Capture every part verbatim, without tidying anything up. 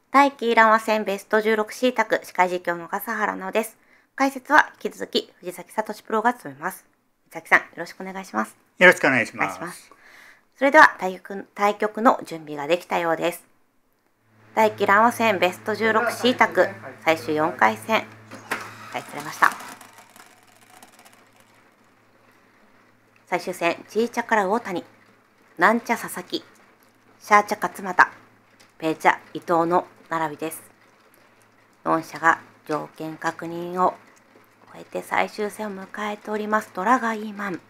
大器乱和戦ベストじゅうろくシータク司会実況の笠原直です。解説は引き続き藤崎聡プロが務めます。藤崎さん、よろしくお願いします。 よろしくお願いします。 ますそれでは対局、対局の準備ができたようです。大器乱和戦ベストじゅうろくシータク最終よんかい戦開始されました。最終戦、チーチャから魚谷、なんちゃ佐々木、シャーチャ勝俣、ペーチャ伊藤の並びです。よん社が条件確認を終えて最終戦を迎えております。ドラガイーマン。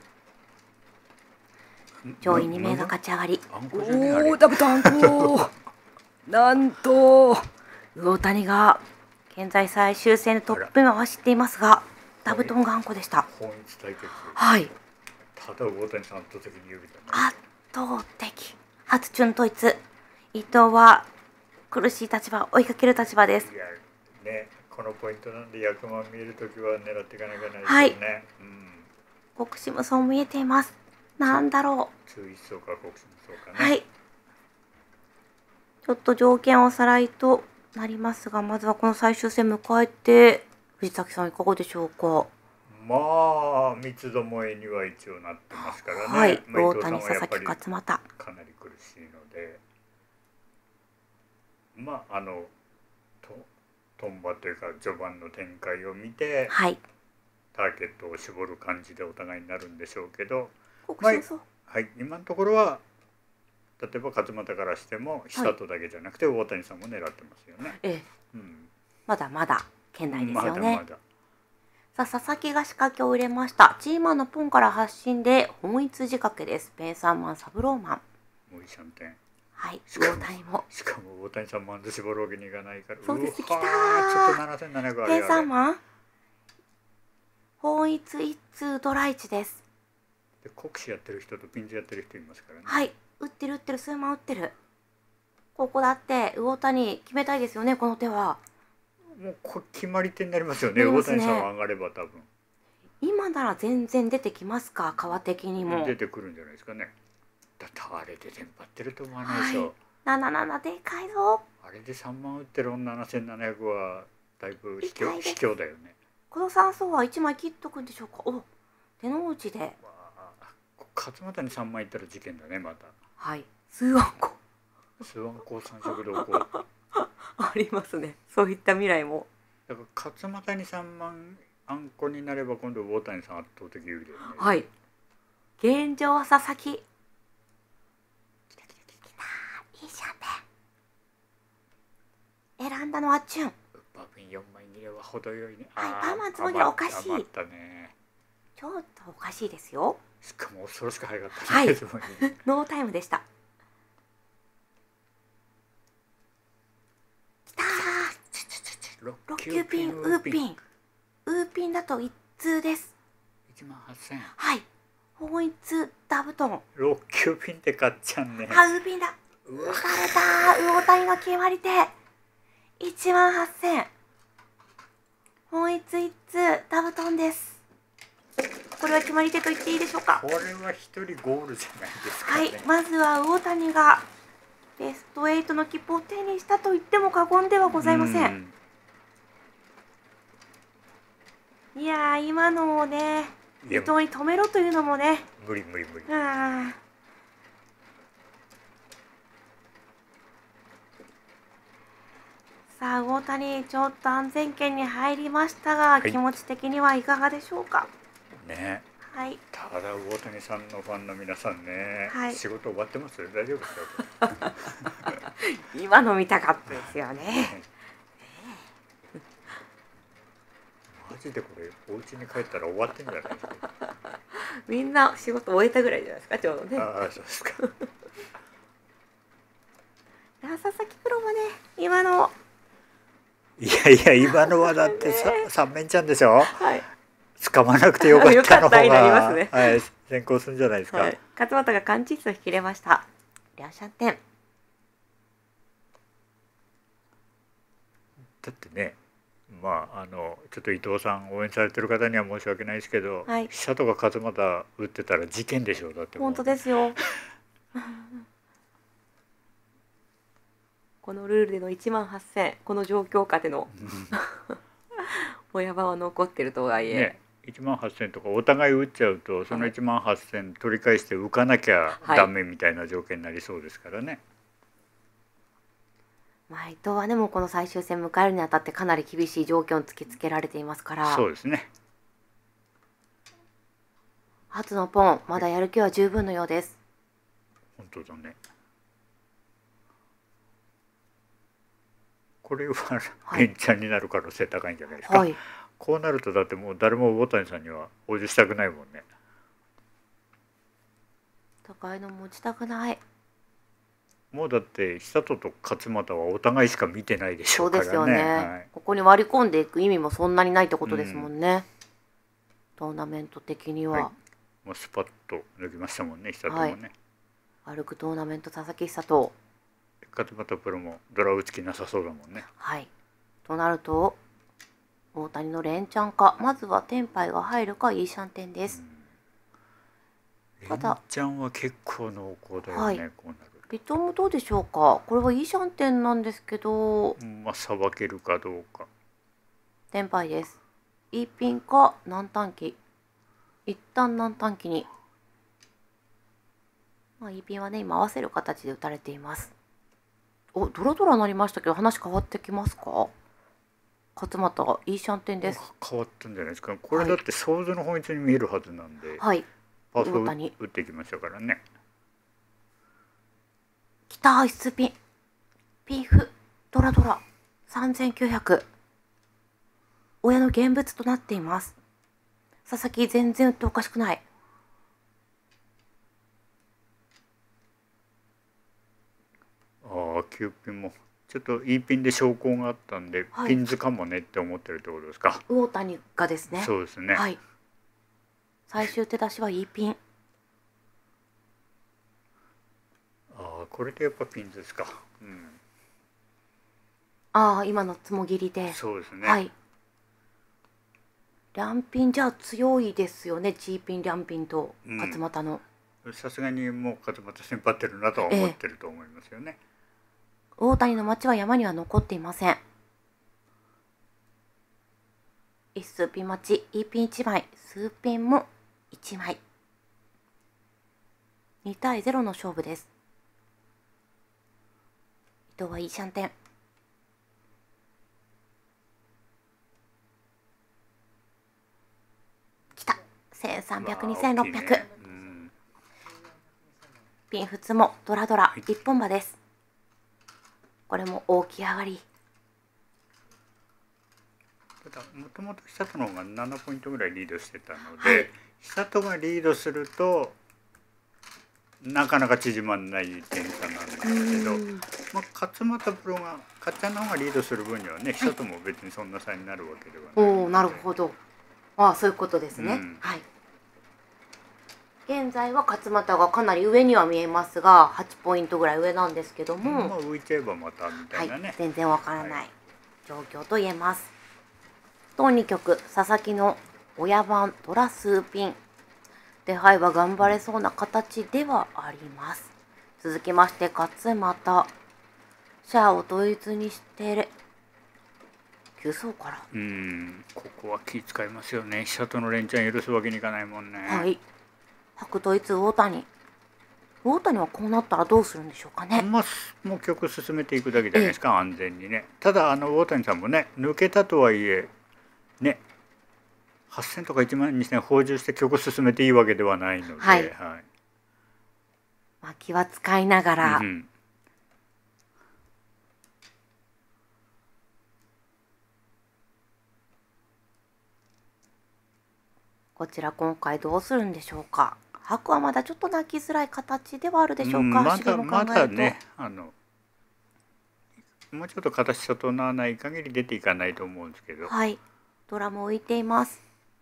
上位に名が勝ち上がり。 おー、 ダブトあんこなんと、魚谷が現在最終戦でトップ目を走っていますが、ダブトンがあんこでした。 本一対決。 はい。 ただ魚谷さん圧倒的に有利だね。 圧倒的。初チュン統一。伊藤は苦しい立場、追いかける立場です。 いやね、このポイントなんで役満見えるときは狙っていかなきゃいけないですよね。 はい。 うん、 国士無双見えています。なんだろう。 通一層か国士無双かね。 はい。ちょっと条件おさらいとなりますが、まずはこの最終戦迎えて、藤崎さんいかがでしょうか。 まあ三つどもえには一応なってますからね。 はい。 まあ、 大谷、佐々木、勝俣。 かなり苦しいので、まああのとトンバというか序盤の展開を見て、 はい。 ターゲットを絞る感じでお互いになるんでしょうけど、 国士無双。 はい、今のところは例えば勝俣からしても久人だけじゃなくて大谷さんも狙ってますよね。 ええ。 うん、 まだまだ圏内ですよね。 まだまだ。 さあ、佐々木が仕掛けを入れました。チーマーのポンから発進で本一仕掛けです。ペンサーマン、サブローマン。 もういいシャンテン。 はい。大谷も。 しかも大谷さんマンド絞るわけにいかないから。 そうです。きたー。 ちょっとななせんななひゃくあるペンサーマン。本一一通ドライチです。 で国士やってる人とピンズやってる人いますからね。 はい。打ってる打ってる、数万打ってる。ここだって魚谷決めたいですよね、この手は。 もうこ決まり手になりますよね。大谷さんは上がれば多分。 今なら全然出てきますか、川的にも。 出てくるんじゃないですかね。だってあれでテンパってると思わないでしょ。 ななななでかいぞ。 あれでさんまん打ってるななせんななひゃくはだいぶ卑怯卑怯だよね。 このさん層はいちまい切っとくんでしょうか。お、手の内で。 勝俣にさんまんいったら事件だね、また。 はい。数案個。 数案個三色同行。 ありますね。そういった未来も。 だから勝俣にさんまんあんこになれば今度大谷さん圧倒的有利だよね。 はい。現状は佐々木。きたきたきたきた。いいじゃんね。選んだのはチュン。 バビンよんまいにれは程よいね。 はい、パーマンつもりはおかしい。 余ったね。 ちょっとおかしいですよ。 しかも恐ろしく早かったね。 はい。ノータイムでした。きたー。ろっ級ピン、ウーピン。ウーピンだと一通です。 いちまんはっせん。 はい。本一ダブトン。 ろっ級ピンって買っちゃんね。 あ、ウーピンだ。打たれたー。魚谷の決まり手。いちまんはっせん。本一一通ダブトンです。これは決まり手と言っていいでしょうか。 これは一人ゴールじゃないですかね。 はい、まずは魚谷がベストエイトの切符を手にしたと言っても過言ではございません。いやー、今のをね、伊藤に止めろというのもね、 無理無理無理。 あさあ、魚谷ちょっと安全圏に入りましたが、はい、気持ち的にはいかがでしょうか。 ね。 はい。 ただ魚谷さんのファンの皆さんね、はい、仕事終わってます？大丈夫ですか？ 今の見たかったですよね。 マジでこれお家に帰ったら終わってんじゃないですか。 みんな仕事終えたぐらいじゃないですか、ちょうどね。 ああ、そうですか。 佐々木プロもね、今の。 いやいや、今のはだってさ、三面ちゃんでしょ。 はい。 掴まなくてよかったの方が、 ね、 はい、先行するんじゃないですか。はい、 勝俣が完チッスを引き入れました。両者点。 だってね、まああのちょっと伊藤さん応援されてる方には申し訳ないですけど、はい、飛車とか勝俣打ってたら事件でしょう。だって本当ですよ。 このルールでのいちまんはっせん、この状況下での親番は残ってるとはいえ、 ね、いちまんはっせんとかお互い打っちゃうとそのいちまんはっせん取り返して浮かなきゃダメみたいな条件になりそうですからね。 まあ伊藤はね、もうこの最終戦迎えるにあたってかなり厳しい状況に突きつけられていますから。 そうですね。 初のポン、まだやる気は十分のようです。 本当だね。これは連チャンになる可能性高いんじゃないですか。はい、こうなるとだってもう誰も魚谷さんには応じしたくないもんね。 高いの持ちたくない。 もうだって久人と勝俣はお互いしか見てないでしょうからね。 そうですよね、はい、ここに割り込んでいく意味もそんなにないってことですもんね、うん、トーナメント的には、はい、 もうスパッと抜きましたもんね、久人もね、 はい、歩くトーナメント佐々木久人。 勝俣プロもドラ打つ気なさそうだもんね。 はい。となると大谷の連チャンか、まずはテンパイが入るかイーシャンテンです。 連チャンは結構濃厚だよね、はい、こうなる。 伊藤もどうでしょうか。これはイーシャンテンなんですけど、 まあさばけるかどうか。 テンパイです。イーピンか軟短期。一旦軟短期に。まあ、イーピンはね今合わせる形で打たれています。お、ドラドラなりましたけど話変わってきますか。勝俣いいシャンテンです。 変わったんじゃないですか。これだって想像の本質に見えるはずなんで、 はい、 パーソー打ってきましたからね。 きたー、必須ピンピーフドラドラさんぜんきゅうひゃく、親の現物となっています。佐々木全然打っておかしくない。 ああ、きゅうピンもちょっといいピンで証拠があったんで、はい、ピンズかもねって思ってるってことですか。 魚谷がですね。 そうですね。 はい。最終手出しはいいピン。 ああ、これでやっぱピンズですか。うん。 ああ、今のつもぎりで。 そうですね。 はい。リャンピンじゃあ強いですよね。チーピンリャンピンと勝俣の。 さすがにもう勝俣先張ってるなとは思ってると思いますよね。 えー、大谷の町は山には残っていません。一数ピン待ち、イーピンいちまい、数ピンもいちまい。にたいゼロの勝負です。伊藤はいいシャンテン。きたせんさんびゃくに、せんろっぴゃく、ね、うん、ピンフツもドラドラ一本馬です。これも大き上がり。 ただもともと久人の方がななポイントぐらいリードしてたので、はい、久人がリードするとなかなか縮まらない点差なんですけど、まあ、勝俣プロがかっちゃんの方がリードする分にはね、久人も別にそんな差になるわけではない。 おお、なるほど。ああ、そういうことですね。うん、はい。現在は勝俣がかなり上には見えますが、はちポイントぐらい上なんですけども、 まあ浮いちゃえばまたみたいなね、 はい、全然わからない状況と言えます。とに局佐々木の親番ドラ数ピン、手配は頑張れそうな形ではあります。続きまして勝俣、シャアを統一にして急走から、 うん、ここは気使いますよね。久人の連チャン許すわけにいかないもんね。 はい。白統一大谷、大谷はこうなったらどうするんでしょうかね。 まあもう曲進めていくだけじゃないですか、ええ、安全にね。ただあの大谷さんもね、抜けたとはいえね、はっせんとかいちまんにせん放充して曲進めていいわけではないので、はい、はい、 まあ気は使いながら、うん、こちら今回どうするんでしょうか。白はまだちょっと泣きづらい形ではあるでしょうか。うん、 まだまだね、あのもうちょっと形整わない限り出ていかないと思うんですけど。 はい、ドラも浮いています。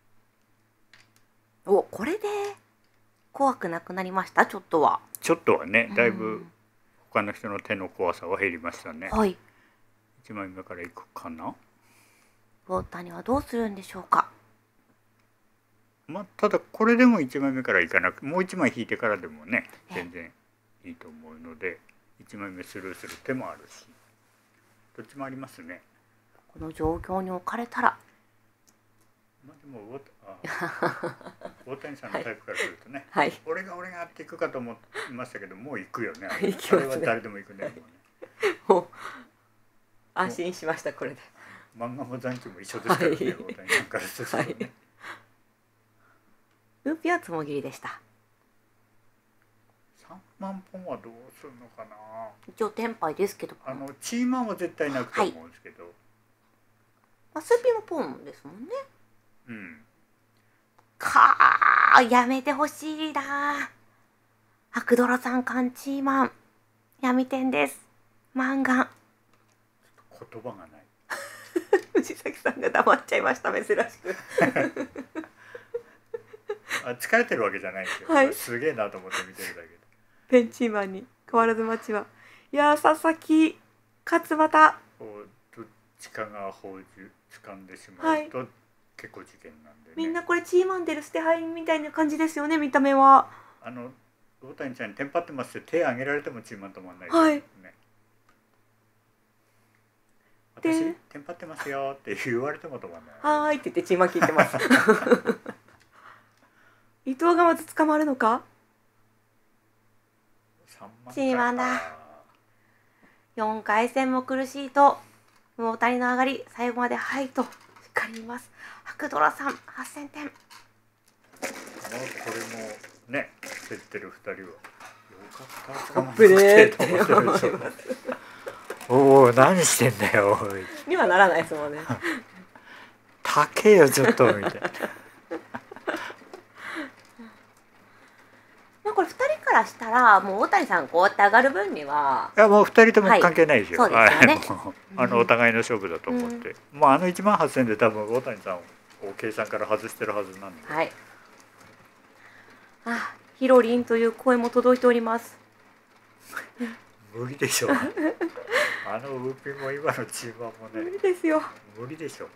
お、これで怖くなくなりました。ちょっとはちょっとはね、だいぶ他の人の手の怖さは減りましたね。 はい、いちまいめからいくかな。 大谷はどうするんでしょうか。 まあただこれでもいちまいめからいかなく、もういちまい引いてからでもね全然いいと思うので、いちまいめスルーする手もあるし。 どっちもありますね。 この状況に置かれたら、 まあでも大あ大谷さんのタイプからするとね、 はい、 俺が俺がっていくかと思いましたけど、もう行くよね。あ行きますねれは誰でも行くね。 もう安心しましたこれで。 漫画も残機も一緒ですからね、 はい大谷さんからするとね。 はい、ウーピーはつもぎりでした。 さんまんぽんはどうするのかな。 一応テンパイですけど、 あのチーマンは絶対なくと思うんですけど、 まあ、スーピーもポンですもんね。 うん、 かー、やめてほしいな。白ドラさんカンチーマン闇点です。漫画言葉がない。 藤崎さんが黙っちゃいました、珍しく。 あ、疲れてるわけじゃないんですよ、 はい、 すげえなと思って見てるだけで。 ペンチーマンに変わらず町は。いやー、佐々木勝俣、 こうどっちかが宝珠掴んでしまうと、はい、結構事件なんでね。 みんなこれチーマン出る捨て牌みたいな感じですよね、見た目は。 あの大谷ちゃんにテンパってますって手挙げられてもチーマン止まんないですね。 はい、 私テンパってますよって言われても止まんない。 はーいって言ってチーマン聞いてます。伊藤がまず捕まるのか。チーマンだ。よんかい戦も苦しいと大谷の上がり最後まではいとしっかり言います。白ドラさんはっせんてん。 これもね、競ってるふたりはよかった捕まってと思ってるでしょ。おお、何してんだよにはならないですもんね。 高えよちょっとみたいな。 まあこれふたりからしたらもう大谷さんこうやって上がる分には、 いやもうふたりとも関係ないですよ。 はい、そうですよね。 はい、あのお互いの勝負だと思って、うん、もうあのいちまんはっせんで多分大谷さんを計算から外してるはずなんで。 はい。あ、ヒロリンという声も届いております。 無理でしょ。あのウーピンも今のチームはもうね。 無理ですよ。 無理でしょ。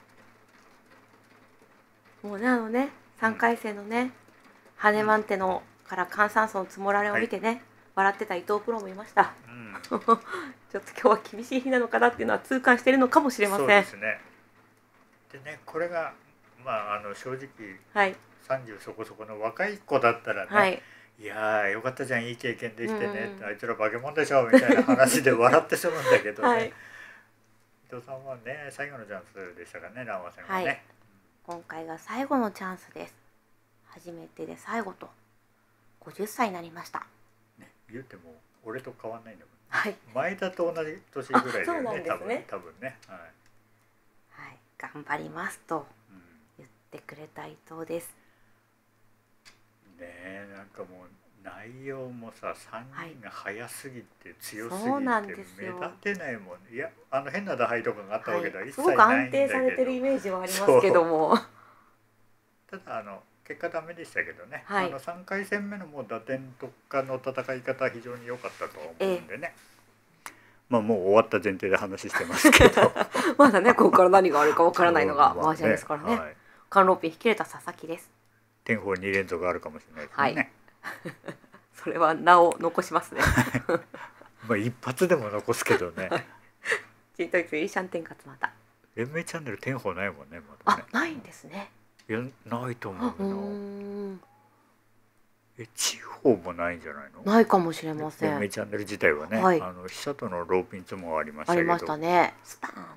もうね、あのね、さんかい戦のね、羽マンテのから換算層の積もられを見てね、はい、笑ってた伊藤プロもいました。うん、ちょっと今日は厳しい日なのかなっていうのは痛感しているのかもしれません。そうですね。でね、これがまああの正直、はい、さんじゅうそこそこの若い子だったらね、はい、いやーよかったじゃん、いい経験できてね、うん、あいつら化け物でしょみたいな話で笑ってしまうんだけどね、はい、伊藤さんはね最後のチャンスでしたからね、南和戦はね、はい、 今回が最後のチャンスです。初めてで最後とごじゅっさいになりました、 ね、言うても俺と変わんないんだもん、 はい、 前田と同じ年ぐらいだよね。 そうなんですね、 多分ね、はい、 はい、頑張りますと言ってくれた伊藤です、 うん、ねえ、なんかもう内容もささんにんが速すぎて強すぎて目立てないもん。いや、あの変な打敗とかがあったわけでは一切ないんだけど、 はい、すごく安定されてるイメージはありますけども、 ただあの結果ダメでしたけどね、 はい、 あのさんかい戦目のもう打点とかの戦い方は非常に良かったと思うんでね、ええ、まあもう終わった前提で話してますけどまだねここから何があるかわからないのが麻雀ですからね。はい、カンローピン引き入れた佐々木です。 天宝に連続あるかもしれないですね、はいそれは名を残しますねまあ一発でも残すけどね。 チートイツイシャンテン勝俣。 連盟チャンネル天宝ないもんね、まだね。あ、ないんですね。 いや、ないと思うな。え、地方もないんじゃないの？ ないかもしれません。 連盟チャンネル自体はね、はい、あの飛車とのローピンツもありましたけど。 ありましたね。スパーン。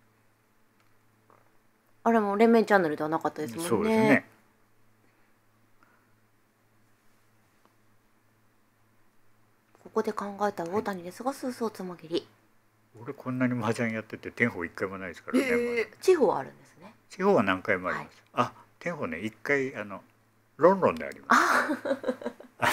あれも連盟チャンネルではなかったですもんね。 そうですね。 ここで考えた大谷ですが、スースーつまぎり。 俺こんなに麻雀やってて天宝一回もないですからね。えー、地方はあるんですね。 地方は何回もあります。はい、あ、天宝ね、一回あのロンロンであります。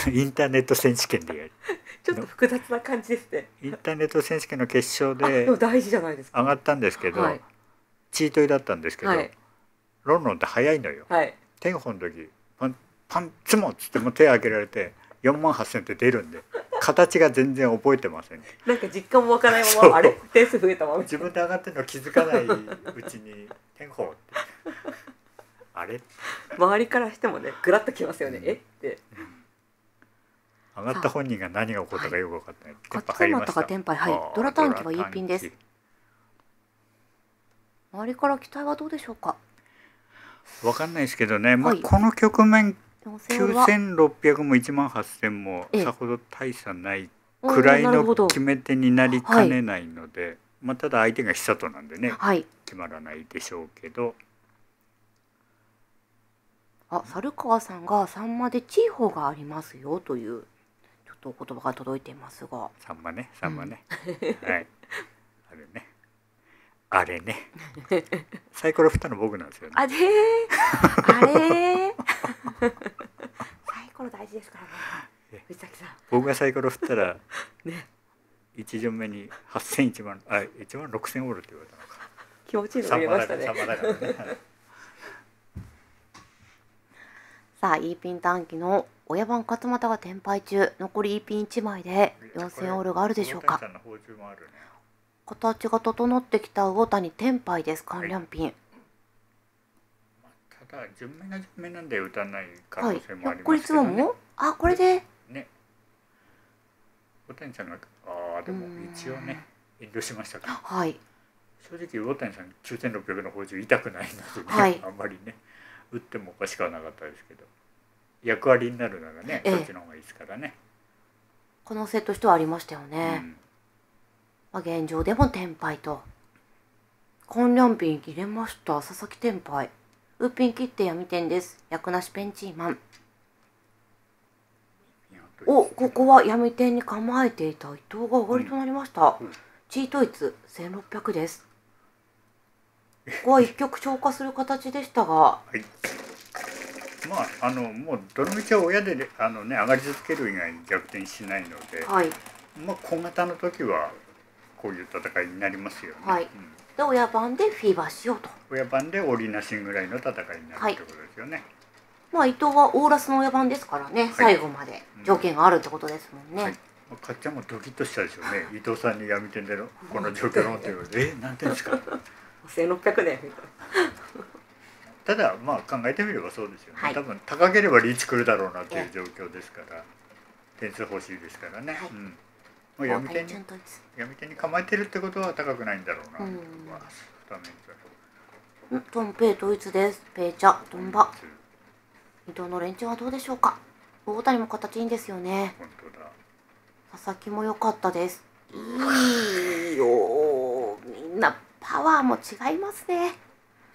インターネット選手権でやる。 ちょっと複雑な感じですね。 インターネット選手権の決勝で大事じゃないですか。 上がったんですけど、はい、チートイだったんですけど、はい、ロンロンって早いのよ。はい、天宝の時パンパンツモっつっても手挙げられてよんまんはっせんって出るんで。形が全然覚えてません。 なんか実感もわからないままあれ点数増えたまま自分で上がってるの気づかないうちに天宝ってあれ周りからしてもねグラッときますよね、うん、えって、 うん、上がった本人が何が起こったかよく分かってない。 勝俣がテンパイ、はい、ドラ短期はいいピンです。 周りから期待はどうでしょうか。 わかんないですけどね、まあ、 はいこの局面よんせんオールはきゅうせんろっぴゃくもいちまんはっせんもええさほど大差ないおーくらいのなるほど決め手になりかねないので、まあ、ただ相手が久人なんでねはい。 決まらないでしょうけど、 あ、猿川さんがさんまで地方がありますよというちょっとお言葉が届いていますが、 さんまねさんまね、はいあれねあれねサイコロ振ったの僕なんですよね。 あれーあれーサイコロ大事ですからね、藤崎さん。 僕がサイコロ振ったらね、 いち巡目にはっせんいちまんあいちまんろくせんオールって言われたのか。 気持ちいいのさんま見えましたね。 だからさんまだからね。はいさあ、イーピン短期の親番勝俣が転敗中、残りイーピンいちまいでよんせんオールがあるでしょうか。 大谷さんの包丁もあるね。 形が整ってきた魚谷転敗です。関連ピン。 ただ順目が順目なんで打たない可はい。 能性もありひょっこりますけどね。 つもも、あ、これで。 ね。大谷さんがああでも一応ね遠慮しましたか。 はい。 正直大谷さんきゅうせんろっぴゃくの包丁痛くないのでね、 はい、 あんまりね打ってもおかしくはなかったですけど、役割になるならね、 ええそっちの方がいいですからね。 可能性としてはありましたよね。 うんまあ、現状でも転敗と。根梁ピン切れました。佐々木転敗。ウーピン切って闇点です。役なしペンチーマン。お、ここは闇点に構えていた伊藤が上がりとなりました。 うんチートイツせんろっぴゃくです。ここは一曲消化する形でしたが、 はい。まああのもうどの道は親であのね上がり続ける以外に逆転しないので、 はい。 まあ小型の時はこういう戦いになりますよね。 はいうんで、親番でフィーバーしようと。 親番で折りなしぐらいの戦いになるってことですよね。 まあ伊藤はオーラスの親番ですからね、最後まで条件があるってことですもんね。 はい。まあかっちゃんもドキッとしたでしょうね。伊藤さんに闇店でのこの状況のっていうので、え何点ですか。 せんろっぴゃくねんみたいただまあ考えてみればそうですよね。 はい多分高ければリーチ来るだろうなっていうええ状況ですから、点数欲しいですからね。 はいうん。もうな。 闇店に大谷順統一。 闇店に構えてるってことは高くないんだろうなとうん思います。二面んトンペイ統一です。ペイチャ、トンバ。伊藤の連中はどうでしょうか。大谷も形いいんですよね。 本当だ。 佐々木も良かったです。いいよ。みんなパワーも違いますね。 ね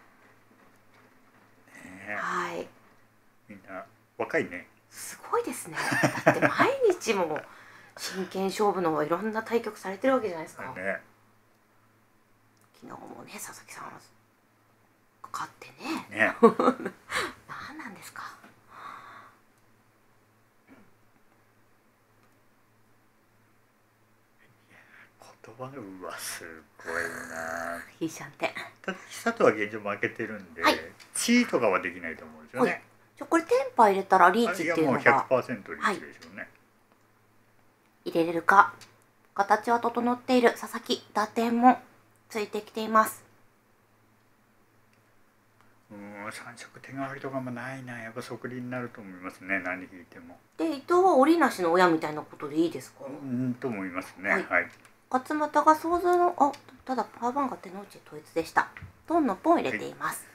えはい。 みんな若いね。 すごいですね。だって毎日も真剣勝負のいろんな対局されてるわけじゃないですか。 ね。 昨日もね、佐々木さん勝ってね。 ね。 何なんですか。 言葉がうわすごいな。 いいシャンテン。 ただ久とは現状負けてるんで、 はいチーとかはできないと思うんですよね。 はいちょこれテンパ入れたらリーチっていうのあいやもうひゃくがパーセントリーチでしょうね。 入れれるか。形は整っている佐々木。打点もついてきています。 うん三色手代わりとかもないな。やっぱ即利になると思いますね。何引いても。 で、伊藤は折りなしの親みたいなことでいいですか。 うんと思いますね。 ははいい。 勝俣が想像の、あ、ただパーバンが手の内統一でした。トンのポン入れています。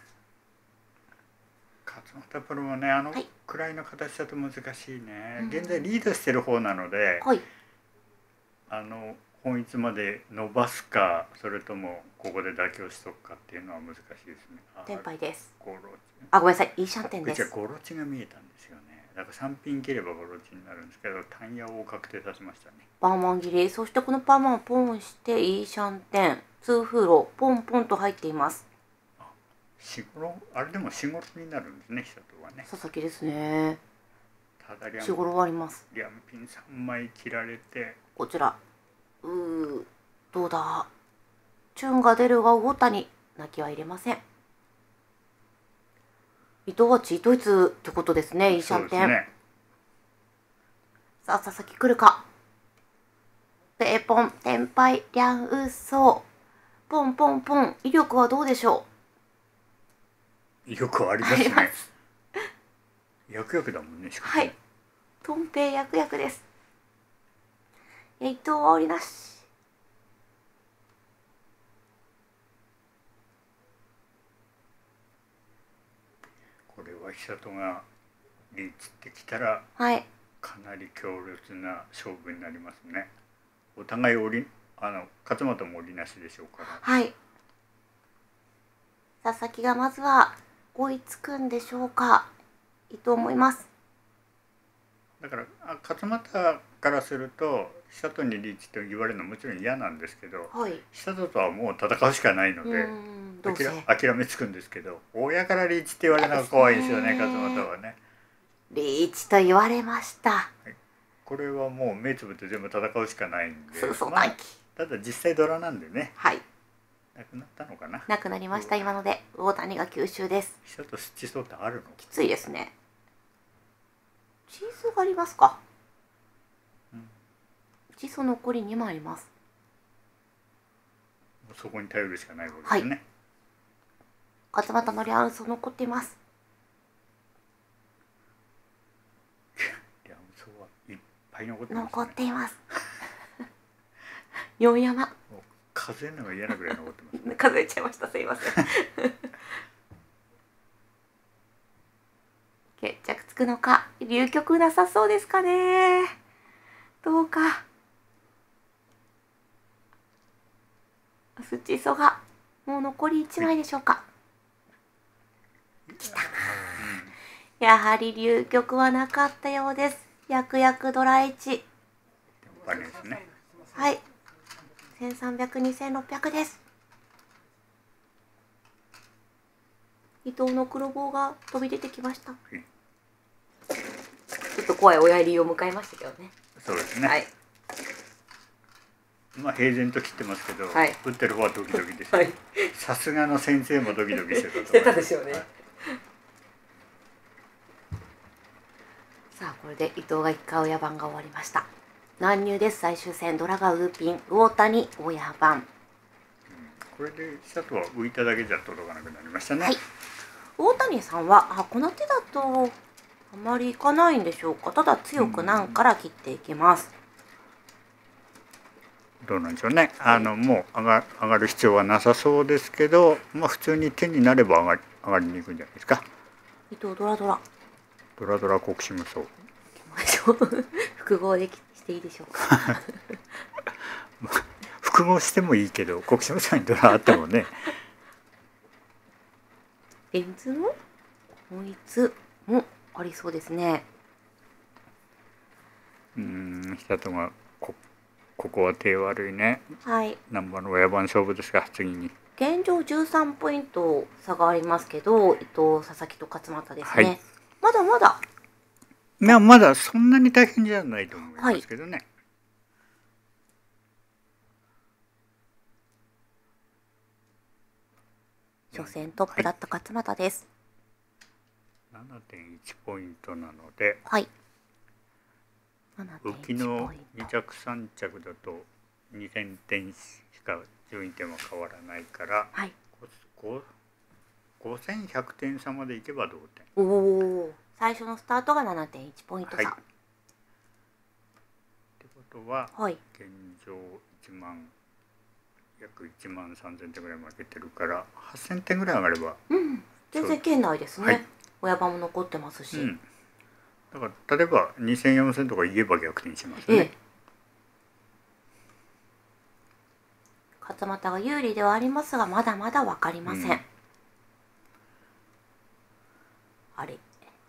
勝俣プロはねあのはいくらいの形だと難しいね。 うん現在リードしてる方なので、 はい。 あの本一まで伸ばすかそれともここで妥協しとくかっていうのは難しいですね。あテンパイです。 ゴロあ、ごめんなさい。いいシャンテンでうちはす。 ゴロチが見えたんですよね。だからさんピン切ればゴロチになるんですけど単ヤを確定させましたね。 パーマン切り。そしてこのパーマンをポンしていいシャンテン。ツーフーロポンポンと入っています。 四五郎あれでも四五郎になるんですね久とはね。 佐々木ですね。 ただリャン四五郎あります。 リャンピンさんまい切られてこちら。うー、どうだ。チュンが出るが魚谷。泣きは入れません。伊藤はチートイツってことですね。いいシャンテン。 そうですね。 さあ、佐々木来るか。ペーポン、テンパイ、リャンウッソー。ポンポンポン。威力はどうでしょよくありますありまね。ヤクヤクだもんねしかしね。 はい。トンペイ役役です。伊藤は折りなし。 は久戸がリーチってきたらはい。 かなり強烈な勝負になりますね。お互い折りあの勝俣も折りなしでしょうから。 はい。佐々木がまずは追いつくんでしょうか。いいと思います。 だからあ勝俣からすると久戸にリーチと言われるのはもちろん嫌なんですけど、 はい。 久戸とはもう戦うしかないのうでん、どうせ。 諦諦めつくんですけど、親からリーチって言われるのが怖いですよね、 ですね勝俣はね。 リーチと言われました。 はい、これはもう目つぶって全部戦うしかないんで、 そうそうまあ短期。 ただ実際ドラなんでね、 はい。 なくなったのかな。 なくなりました、今ので。大谷が吸収です。 久戸七層ってあるの？ きついですね。チーズがありますか。 うん、 チーズ残りにまいあります。 そこに頼るしかないわけですね。はい、 勝俣のリャンソ残っています。 リャンソはいっぱい残ってます、ね、 残っています。四山。 数えるのが嫌なぐらい残ってます、ね。 数えちゃいました。すいません。決着つくのか。流局なさそうですかね。どうか。スチソがもう残りいちまいでしょうか。きた。やはり流局はなかったようです。薬薬ドラいち。 あれですね。 はい。せんさんびゃく、にせんろっぴゃくです。伊藤の黒棒が飛び出てきました。はい、ちょっと怖い親入りを迎えましたけどね。 そうですね。はい。まあ平然と切ってますけど、はい、打ってる方はドキドキです。はい、さすがの先生もドキドキしてたと思います。 してたでしょうね。はい、さあこれで伊藤が一回親番が終わりました。乱入です。最終戦ドラがウーピン、魚谷親番、うん、 これで久戸は浮いただけじゃ届かなくなりましたね。はい、 魚谷さんはあこの手だとあまりいかないんでしょうか。ただ強く難から切っていきます。 うん、どうなんでしょうね。あのもう上が上がる必要はなさそうですけど、まあ普通に手になれば上がり上がりに行くんじゃないですか。 伊藤ドラドラドラドラ国士無双。 複合でしていいでしょうか。 複合してもいいけど国士無双にドラあってもね。 レンズの本一もありそうですね。 うん、久戸がこここは手悪いね。 はい。 ナンバーの親番勝負ですが次に。 現状じゅうさんポイント差がありますけど、伊藤、佐々木と勝俣ですね。はい、まだまだ。 いやまだそんなに大変じゃないと思いますけどね。 はい、初戦トップだった勝俣です。 ななてんいちポイントなので、 はい、 浮きのに着さん着だとにせんてんしか順位点は変わらないから、はい、ごせんひゃくてん差までいけば同点。 おお、最初のスタートが ななてんいちポイント差。はい、 ってことは、はい、現状いちまん約いちまんさんぜんてんぐらい負けてるからはっせんてんぐらい上がれば、 うん、全然圏内ですね。はい、親番も残ってますし、うん、 だから例えばにせんよんせんとか言えば逆転しますね。ええ、 勝俣が有利ではありますがまだまだ分かりません。うん、あれ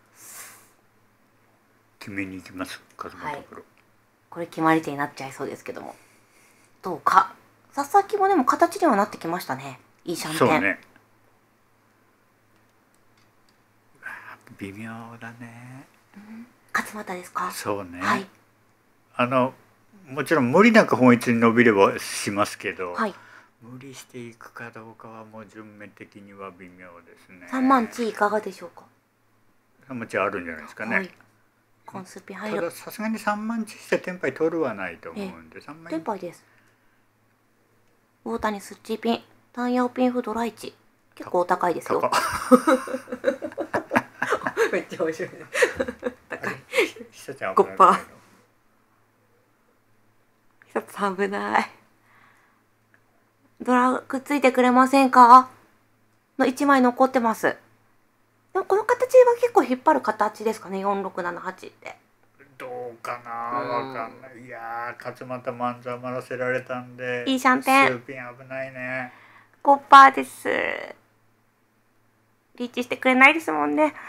決めに行きます勝俣プロ、はい、 これ決まり手になっちゃいそうですけどもどうか。佐々木もでも形にはなってきましたね。いいシャンペン。そうね。 微妙だね。 うん、勝俣ですか。 そうね。 はい、 あのもちろん無理なく本一に伸びればしますけど、はい、無理していくかどうかはもう順目的には微妙ですね。 さんまん地いかがでしょうか。 さんまん地あるんじゃないですかね。はい、 コンスピ入る。 たださすがにさんまん地してテンパイ取るはないと思うんで、 ええ、テンパイです。大谷スッチーピン、単葉ピンフドラいち、結構お高いですよ。めっちゃ面白いね。高い。ごパー。一つ危ない。ドラくっついてくれませんか？のいちまい残ってます。 でもこの形は結構引っ張る形ですかね、よんろくななはちって。 どうかな、わかんない。いやー、勝俣マンザ回らせられたんで、 いいシャンテン。 スーピン危ないね。 ごパーセントです。リーチしてくれないですもんね。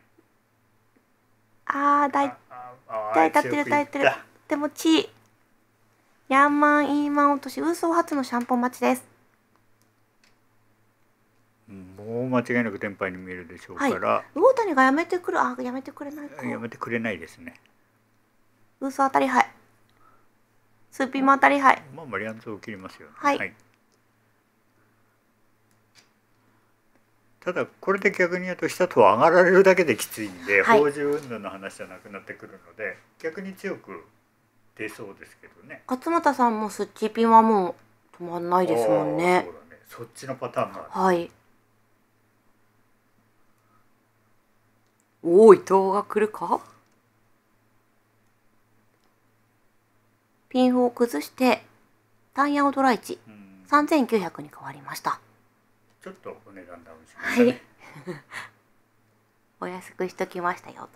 あー、だいたい立ってる立ってる。でもチー。ヤンマン、イーマン落とし、ウソ初のシャンポン待ちです。 もう間違いなくテンパイに見えるでしょうから、はい、 魚谷がやめてくる、あ、やめてくれないか。 やめてくれないですね。 ウソ当たりはい。スーピンも当たりはい。 まあマリアンズを切りますよね。 はい。はい、 ただこれで逆に言うと下と上がられるだけできついんで、 はい、 宝珠云々の話じゃなくなってくるので、逆に強く出そうですけどね。 勝俣さんもスッチーピンはもう止まんないですもんね。 そうだね。そっちのパターンがある。 はい。おお、伊藤が来るか。ピンフを崩してタンヤオドライチさんぜんきゅうひゃくに変わりました。 ちょっとお値段ダウンしましたね。はいお安くしときましたよと。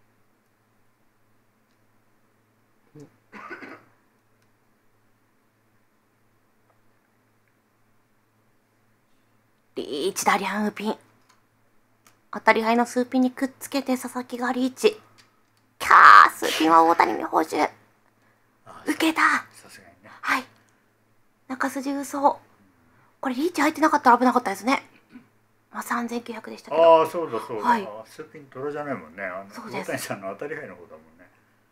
リーチダリャンウピン。当たり牌のスーピンにくっつけて佐々木がリーチ。キャー、スーピンは大谷に報酬。受けた。 さすがにね。 はい。中筋嘘。これリーチ入ってなかったら危なかったですね。まあさんぜんきゅうひゃくでしたけど。 ああ、そうだそうだ。はい、スーピントロじゃないもんね。あの大谷さんの当たり牌の方だもんね。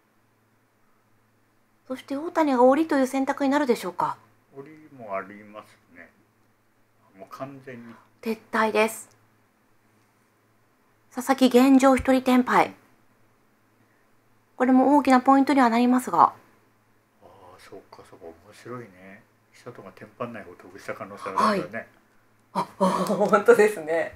そして大谷が降りという選択になるでしょうか。 降りもありますね。もう完全に撤退です。佐々木現状一人転敗。これも大きなポイントにはなりますが。ああ、そうかそうか、面白いね。久人がテンパんない方を得した可能性あるんだね。 はい、あ、本当ですね。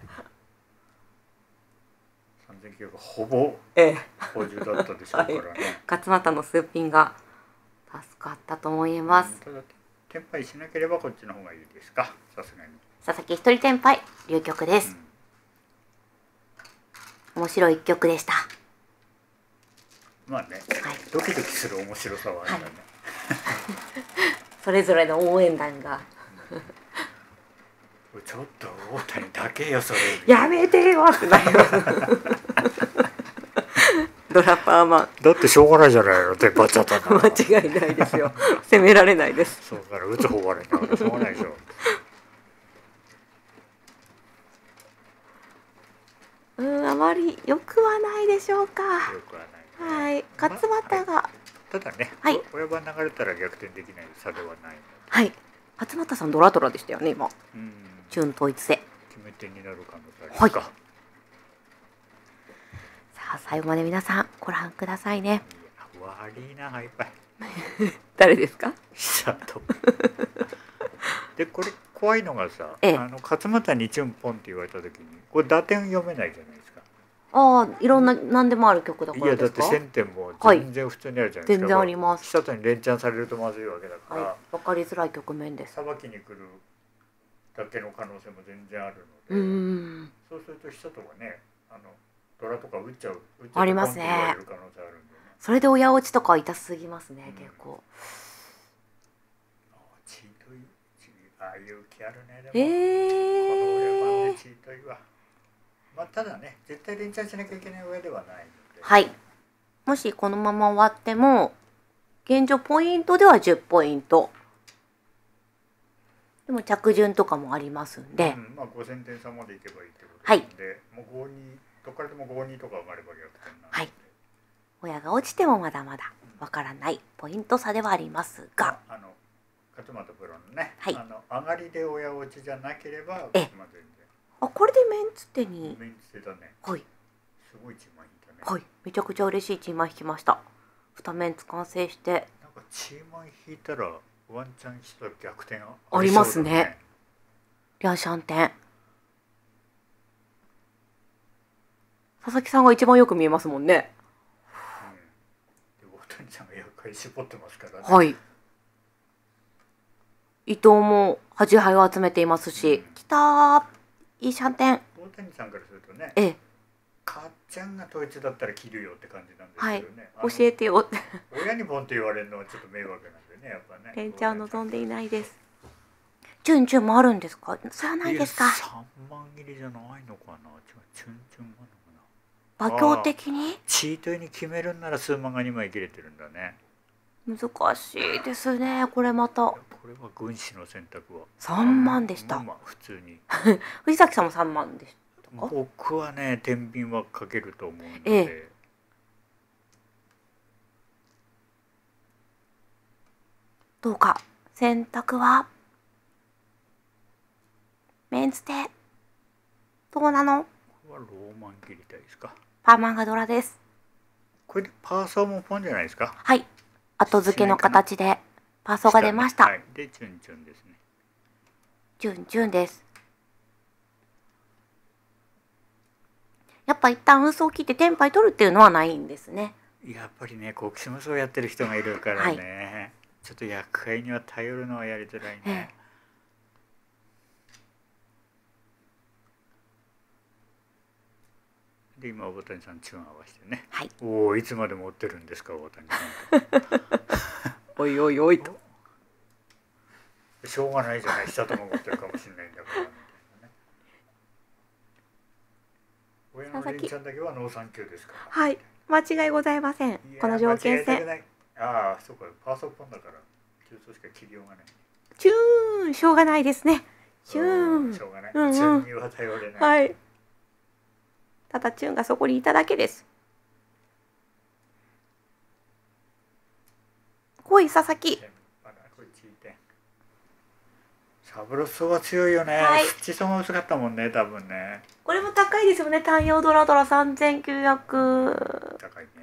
さんぜんきゅうひゃくほぼ宝珠だったでしょうからね。はい、 勝俣のスーピンが助かったと思います。 ただ転敗しなければこっちの方がいいですか。さすがに。 佐々木一人転敗、流局です。うん、面白い一局でした。 まあね、はい、ドキドキする面白さはあるんだね。はい、 それぞれの応援団がちょっと大谷だけよそれ。 やめてよってなります。ドラパーマン。 だってしょうがないじゃないの、テンパっちゃったから。 間違いないですよ。責められないです。 そうから打つ方がね、しょうがないでしょ。 うん、あまり良くはないでしょうか。 良くはない、ね。 はい、勝俣が、 まあ、ただね、はい、親番流れたら逆転できない差ではない。 はい、勝俣さんドラトラでしたよね今。うん、準統一で決め手になる可能性ありますか。はい、 さあ最後まで皆さんご覧くださいね。 いや悪いな、ハイパイ。 誰ですか。 久と。でこれ怖いのがさ、 ええ、 あの勝俣にチュンポンって言われた時にこれ打点読めないじゃないですか。 ああ、いろんな何でもある曲だからですか。 いやだってせんてんも全然普通にあるじゃないですか。 はい、全然あります。 久とに連チャンされるとまずいわけだから、はい、 分かりづらい局面です。 さばきに来るだけの可能性も全然あるので、 うん、 そうすると久とがね、あのドラとか打っちゃう打っちゃうありますね。 言われる可能性あるんでね。 それで親落ちとか痛すぎますね、うん、結構。 チートイ、ああいう気あるね。でも、 えー、 この親番でチートイは、まあただね、絶対連チャンしなきゃいけない上ではないので。 はい。もしこのまま終わっても現状ポイントではじゅっポイント。でも着順とかもありますんで、うん、 まあごせんてん差までいけばいいってことなんで、はい、もうごにどっからでもごにとか上がれば逆転なんで。 はい。親が落ちてもまだまだわからないポイント差ではありますが、 あの勝俣プロのね、 はい、 あの上がりで親落ちじゃなければ、 え、まあ、全然。あ、これでメンツテに。 メンツテだね。 はい。 すごいチーマン引いたね。 はい。めちゃくちゃ嬉しいチーマン引きました。にメンツ完成して。 なんかチーマン引いたらワンチャンしたら逆転 あ, あ, ね、 ありますね。リャンシャンテン。佐々木さんが一番よく見えますもんね。 うん、で大谷さんが厄介絞ってますからね。 はい。伊藤も端牌を集めていますし、うん、きたー、いいシャンテン。 大谷さんからするとね、 ええ、 かっちゃんが統一だったら切るよって感じなんですはいけどね、 教えてよって親にボンって言われるのはちょっと迷惑なんでね、やっぱね。 ケンちゃん望んでいないです。チュンチュンもあるんですか？それはないですか？ さんまん切りじゃないのかな。チュンチュンなのかな。 馬強的にチートに決めるんなら数万がにまい切れてるんだね。 難しいですね、これまた。 これは軍師の選択はさんまんでした。 まあ普通に藤崎さんもさんまんでしたか？ 僕はね天秤はかけると思うので、 ええ、どうか選択はメンツテどうなの？ これはローマン切りたいですか？ パーマンがドラです。 これでパーソーもポンじゃないですか？ はい、後付けの形でパーソーが出ました。 はい、でチュンチュンですね。 チュンチュンです。やっぱ一旦嘘を切ってテンパイ取るっていうのはないんですね。 やっぱりね国士無双やってる人がいるからね、はい、ちょっと厄介には頼るのはやりづらいね、ええ、で今大谷さんチュン合わせてね、はい、おおいつまでも追ってるんですか大谷さんおいおいおいとしょうがないじゃない、下とも持ってるかもしれないんだからみたいなね。親のレンちゃんだけはノーサンキューですから。 はい、間違いございません。この条件戦。 ああ、そうか、パーソーポンだから急走しか切りようがない。 チューン、しょうがないですね。チューン、 しょうがない。チューンには頼れない。 はい。ただチューンがそこにいただけです。来い佐々木。 サブロスは強いよね。はい、地層が薄かったもんね、多分ね。 これも高いですよね。太陽ドラドラさんぜんきゅうひゃく。高いね。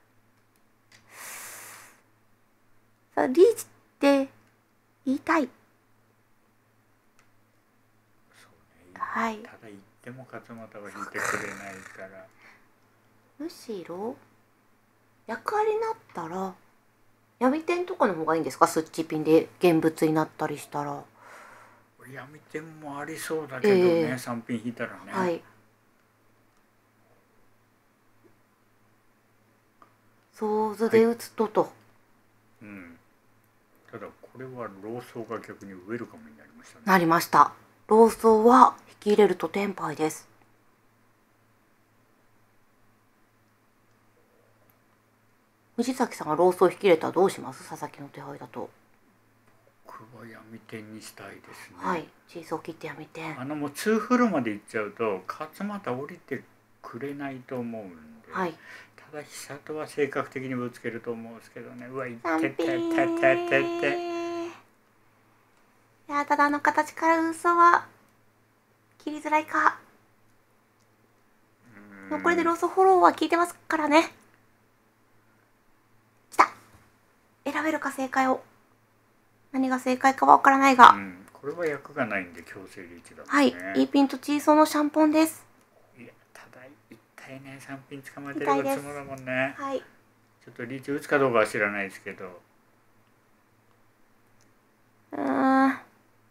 さあリーチって言いたい。そうね。はい。 ただ言っても勝俣は引いてくれないから。 むしろ役割になったら闇点とかの方がいいんですか？スッチピンで現物になったりしたら。 闇点もありそうだけどね、えー、さんピン引いたらね。はい。 想像で打つとと、はい、 うん。ただこれはローソーが逆にウェルカムになりましたね。 なりました。ローソーは引き入れるとテンパイです。藤崎さんがローソー引き入れたらどうします？佐々木の手配だと。 僕は闇点にしたいですね。 はい、チーズを切って闇点。 あのもうツーフルまで行っちゃうと勝俣降りてくれないと思うんで、はい、ただ久人は性格的にぶつけると思うんですけどね。うわ、いってててててて。 いや、ただあの形から嘘は切りづらいか。これでローソフォローは効いてますからね。きた。選べるか正解を。何が正解かは分からないが、うん、 これは役がないんで強制リーチだもんね。 はい、イーピンとチーソーのシャンポンです。 いや、ただ一体ね、さんピン捕まえてるがつもだもんね。はい、ちょっとリーチ打つかどうかは知らないですけど。 うーん。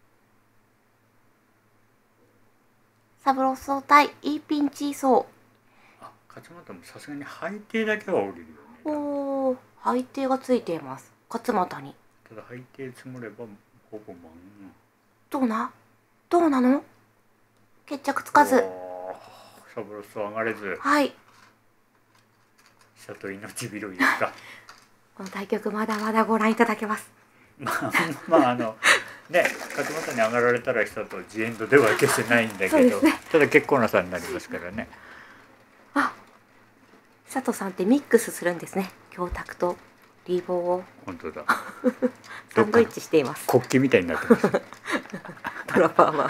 サブロソー対イーピンチーソー。 あ、勝俣もさすがに背底だけは降りるよね。 おお、背底がついています。勝俣に。 ただ背底積もればほぼ満。 どうなどうなの？決着つかず。 サブロス上がれず。 はい。 飛車と命拾いですか。 この対局まだまだご覧いただけます。 まあまああのね、勝俣に上がられたら飛車とジエンドでは決してないんだけど、ね、ただ結構な差になりますからね。 あ、佐藤さんってミックスするんですね。教託とリーボーを。 本当だ。 サンドイッチしています。 国旗みたいになってます。 トラパーマン。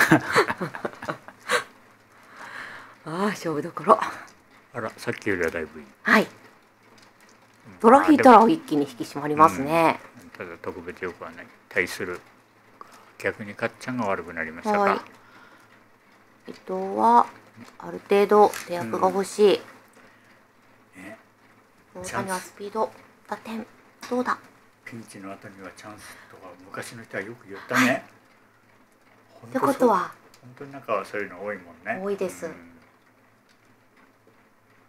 ああ、勝負どころ。 あら、さっきよりはだいぶいい。 はい。ドラ引いたら一気に引き締まりますね。 うん、ただ特別よくはない。対する逆にかっちゃんが悪くなりましたか。はい、 伊藤はある程度手役が欲しい。うん、ね。大谷はスピード、打点どうだ。 ピンチの後にはチャンスとか昔の人はよく言ったね。はい、 ってことは本当になんかそういうの多いもんね。 多いです。うん、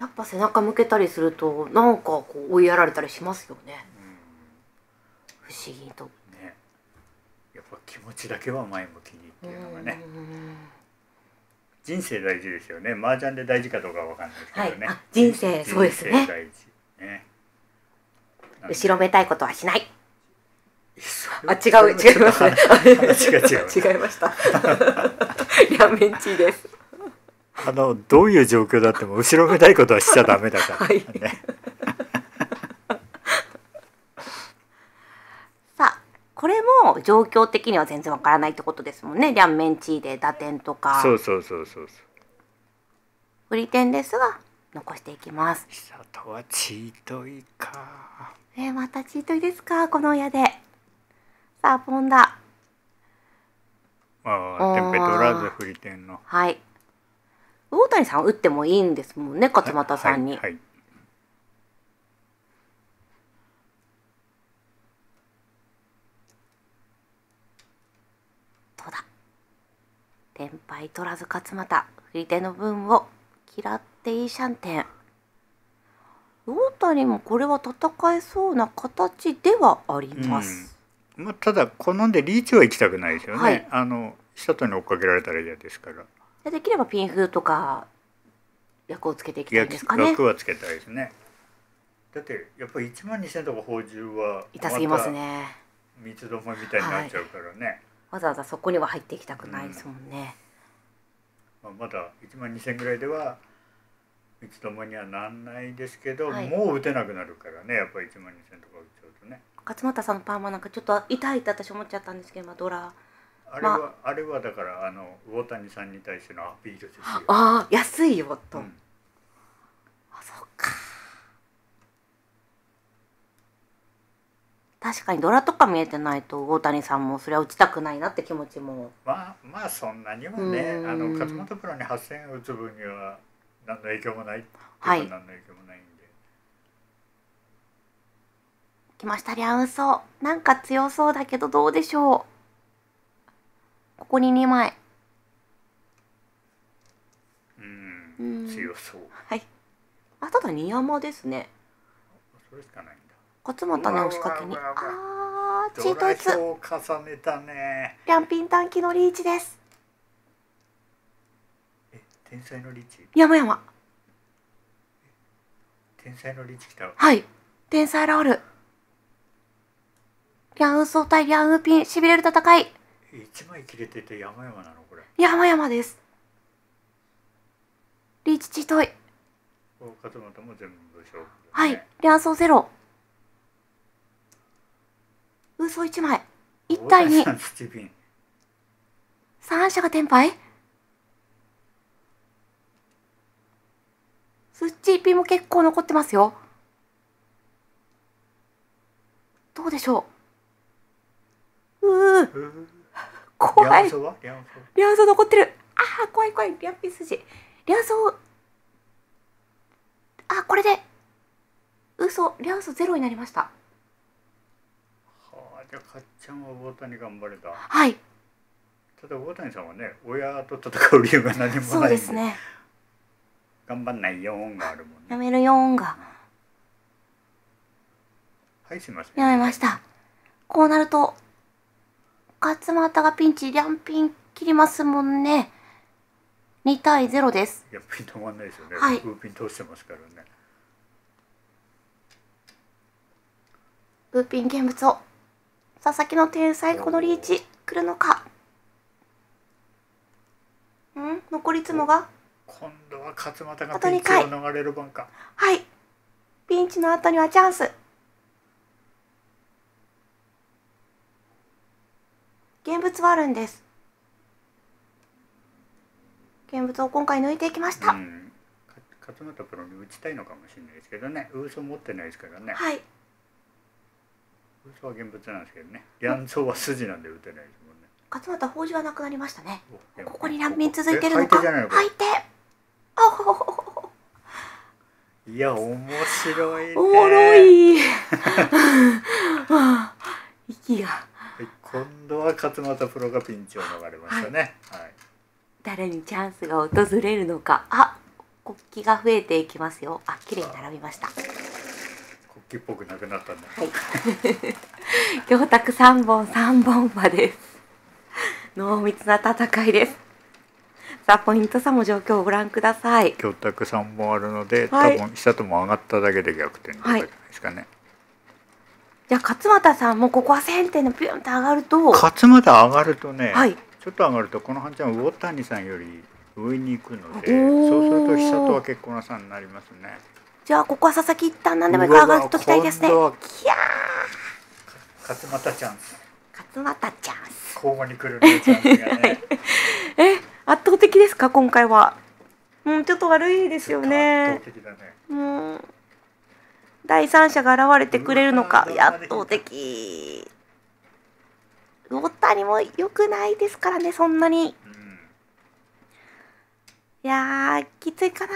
やっぱ背中向けたりするとなんかこう追いやられたりしますよね。 うん、 不思議と。 ね、やっぱ気持ちだけは前向きにっていうのがね。人生大事ですよね。麻雀で大事かどうかは分かんないですけどね。 はい、人生そうですね。 人生大事ね。 後ろめたいことはしない。あ、違う違いますね。 違う違う違いました。両面チーです。 あのどういう状況だっても後ろめたいことはしちゃダメだから、ね。はい、 さあこれも状況的には全然わからないってことですもんね。両面チーで打点とか。 そうそうそうそうそう。 振り点ですが残していきます。 久とはチートイか。 えー、またチートイですかこの親で。さあポンだ。 ああ、テンペ取らず振り点の。 はい。魚谷さん打ってもいいんですもんね、勝俣さんに。はいはいはい、どうだ。天敗取らず勝俣、振り手の分を嫌っていいシャンテン。魚谷もこれは戦えそうな形ではあります。 うん、まあ、ただ好んでリーチは行きたくないですよね。はい、あの下手に追っかけられたら嫌ですから。 できればピンフとか役をつけていきたいですかね。 役はつけたいですね。だってやっぱりいちまんにせんとか宝珠は痛すぎますね。 三つどもみたいになっちゃうからね、はい、 わざわざそこには入っていきたくないですもんね。 うん、まあ、まだいちまんにせんぐらいでは三つどもにはなんないですけど、はい、もう打てなくなるからね、やっぱりいちまんにせんとか打っちゃうとね。 勝俣さんのパーマなんかちょっと痛いって私思っちゃったんですけど、まあ、ドラあれは、まあ、あれはだからあの魚谷さんに対してのアピールですよ。 ああ、安いよと、うん、あ、そっか。確かにドラとか見えてないと魚谷さんもそれは打ちたくないなって気持ちも。 まあまあそんなにもね、あの勝俣プロにはっせん打つ分には何の影響もないっていうか、何の影響もないんで。 来ましたリャンソー。なんか強そうだけどどうでしょう。ここににまい。 うん、強そう。 はい。あ、ただに山ですね。 それしかないんだ。 勝俣の押しかけに。ああ、チート打つ。 ドラを重ねたね。 リャンピン短期のリーチです。 え、天才のリーチ。 山々。 天才のリーチきた。 はい。天才ラオル。リャンウソー対リャンウピン、しびれる戦い。 一枚切れてて山々なのこれ。 山々です。リーチチートイ。 勝俣も全部勝負、ね。 はい。リャンソーゼロ。ウソ一枚。一対二。三者がテンパイ。スッチーピンも結構残ってますよ。どうでしょう。うー。怖い。リャンソー残ってる。ああ、怖い怖い。リャンピン筋。リャンソー。あ、これで。嘘。リャンソーゼロになりました。はあ、じゃあかっちゃんは魚谷頑張れた。 はい。 ただ魚谷さんはね、親と戦う理由が何もないんで。 そうですね。 頑張んないよんがあるもんね。 やめるよんが。 はい、すみません。 やめました。こうなると。勝俣がピンチ、リャンピン切りますもんね。に対ゼロです。 いや、ピン止まんないですよね。 はい。 ウーピン通してますからね。 ウーピン現物を。佐々木の天才、このリーチ、来るのか。ん、残りつもが。 今度は勝俣がピンチを逃れる番か。 はい。ピンチの後にはチャンス。現物はあるんです。現物を今回抜いていきました。うん、 勝俣プロに打ちたいのかもしれないですけどね。ウーソ持ってないですからね。 はい。 ウーソは現物なんですけどね。リャンソーは筋なんで打てないですもんね。 勝俣宝珠はなくなりましたね。ここにランピン続いてるのか。 相手じゃないのか。 相手。あほほほほ。 いや面白いね。 おもろい。息が。 今度は勝俣プロがピンチを逃れましたね。はい。 誰にチャンスが訪れるのか。あ、 国旗が増えていきますよ。あ、綺麗に並びました。 国旗っぽくなくなったんだ。 はい。教卓さんぼんさんぼん馬です。濃密な戦いです。さあ、ポイント差も状況をご覧ください。 教卓さんぼんあるので、 はい、 多分下とも上がっただけで逆転とかじゃないですかね。はい、 じゃあ勝俣さんもここはせんてんのピュンと上がると、 勝俣上がるとね、はい、ちょっと上がるとこの半ちゃん魚谷さんより上に行くので、そうすると久とは結構な差になりますね。 じゃあここは佐々木一旦何でもいいから上がっときたいですね。いやー、 勝俣チャンス。 勝俣チャンス。 交互に来るねチャンスがね。 え、圧倒的ですか今回は。うん、ちょっと悪いですよね。 圧倒的だね。 うん。第三者が現れてくれるのか、圧倒的。魚谷も良くないですからね、そんなに。うん、いやー、きついかなー。